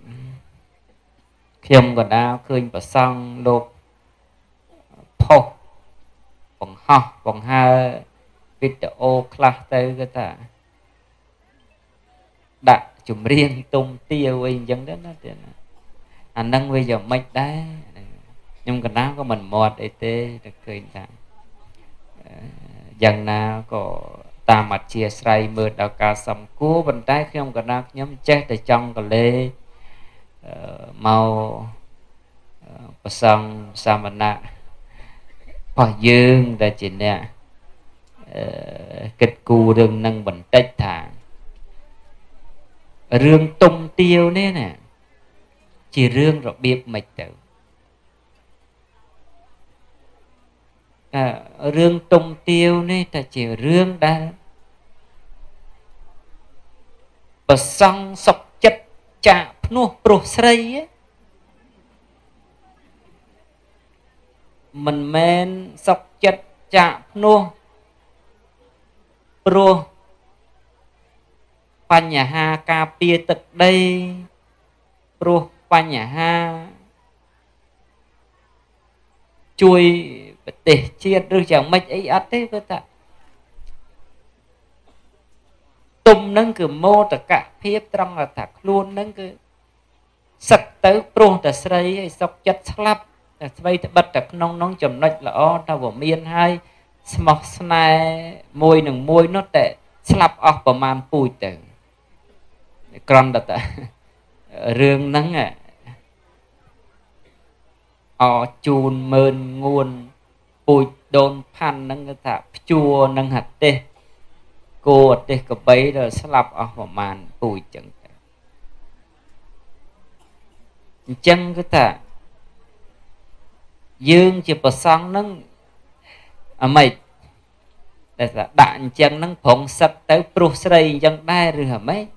[SPEAKER 2] ខ្ញុំកណ្ដាឃើញប្រសង់លោកផុសបង្ហោះបង្ហើវីដេអូខ្លះទៅគេថាដាក់ចម្រៀងទុំទាវអីអញ្ចឹងទៅណាទៀតណាអាហ្នឹងវាយ៉ាងម៉េចដែរខ្ញុំកណ្ដាលក៏មិនមាត់អីទេតែឃើញថាយ៉ាងណាក៏តាមអធិស្ឋ័យមើលដល់ការសំគួរប៉ុន្តែខ្ញុំកណ្ដាលខ្ញុំចេះតែចង់កលេមកប្រសង់សាមណៈរបស់យើងដែលជាអ្នកគិតគូររឿងនឹងបន្តិចថារឿងទុំទាវនេះណាជារឿងរបៀបម៉េចទៅរឿងទុំទាវនេះតែជារឿងដែលប្រសង់សុខចិត្តចាក់ភ្នោះប្រុសស្រីមិនមែនសុខចិត្តចាក់ភ្នោះព្រោះបញ្ហាការពារទឹកដីព្រោះបញ្ហាជួយប្រទេសជាតិឬយ៉ាងម៉េចអីអត់ទេគឺថាទុំនឹងគឺមោទកភាពត្រង់ថាខ្លួននឹងគឺសឹកទៅព្រោះតែស្រីឲ្យសុកចិត្តស្លាប់តែស្វ័យត្បិតតែក្នុងនោះចំណុចល្អថាវាមានហើយស្មោះស្នេហ៍មួយនឹងមួយនោះតែស្លាប់អស់ប្រមាណពូជទៅក្រំតែរឿងហ្នឹងអជូនមើលងួនពូជដូនផាន់ហ្នឹងគេថាព្យួរនឹងហទេសគោអទេសកបីដល់ស្លាប់អស់ប្រមាណពូជចឹងទៅអញ្ចឹងគឺថាយើងជាប្រសង់ហ្នឹងអាម៉េចតែថាដាក់អញ្ចឹងហ្នឹងប្រងសឹកទៅព្រោះស្រីអញ្ចឹងដែរឬអាម៉េច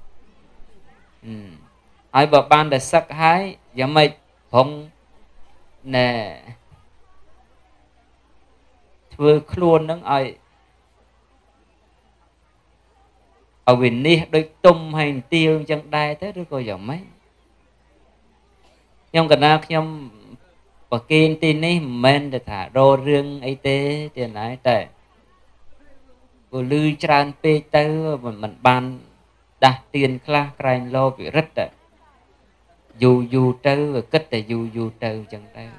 [SPEAKER 2] ហើយបើបានតែសឹកហើយយ៉ាងម៉េចប្រងណែធ្វើខ្លួននឹងឲ្យឲ្យវិនិច្ឆ័យដូចទុំហើយទាវអញ្ចឹងដែរទៅឬក៏យ៉ាងម៉េចខ្ញុំកណ្ដាលខ្ញុំប្រកេនទីនេះមិនមែនតែថារករឿងអីទេទៀតណាតែព្រោះលឺច្រើនពេកទៅមិនបានដាស់តៀនខ្លះក្រែងលោវិរិទ្ធតែយូរយូរទៅគិតតែយូរយូរទៅអញ្ចឹងទៅ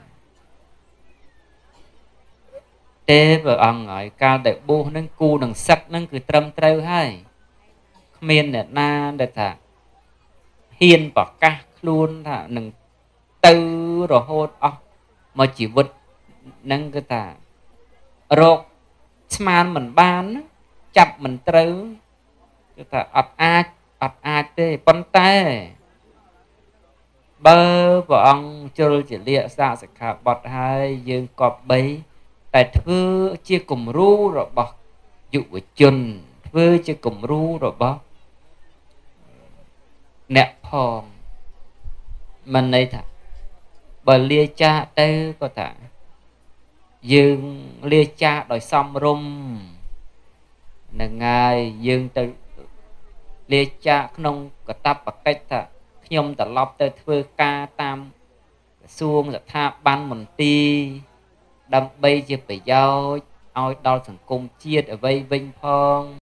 [SPEAKER 2] ទេព្រះអង្គហើយកាលដែលបួសនឹងគូនឹងសឹកនឹងគឺត្រឹមត្រូវហើយគ្មានអ្នកណាដែលថាហ៊ានប្រកាសខ្លួនថានឹងទៅរហូតអស់មកជីវិតនឹងគឺថារកស្មានមិនបានចាប់មិនត្រូវគឺថាអត់អាចអត់អាចទេប៉ុន្តែបើព្រះអង្គជលជាលាសាសិក្ខាបទហើយយើងគប្បីតែធ្វើជាគំរូរបស់យុវជនធ្វើជាគំរូរបស់អ្នកផងមិនន័យថាបើលាចាកទៅក៏ថាយើងលាចាកដោយសំរុំនឹងហើយយើងទៅលាចាកក្នុងកតបកិច្ចថាខ្ញុំត្រឡប់ទៅធ្វើការតាមក្រសួងស្ថាប័នមន្ទីរដើម្បីជាប្រយោជន៍ឲ្យដល់សង្គមជាតិអ្វីវិញផង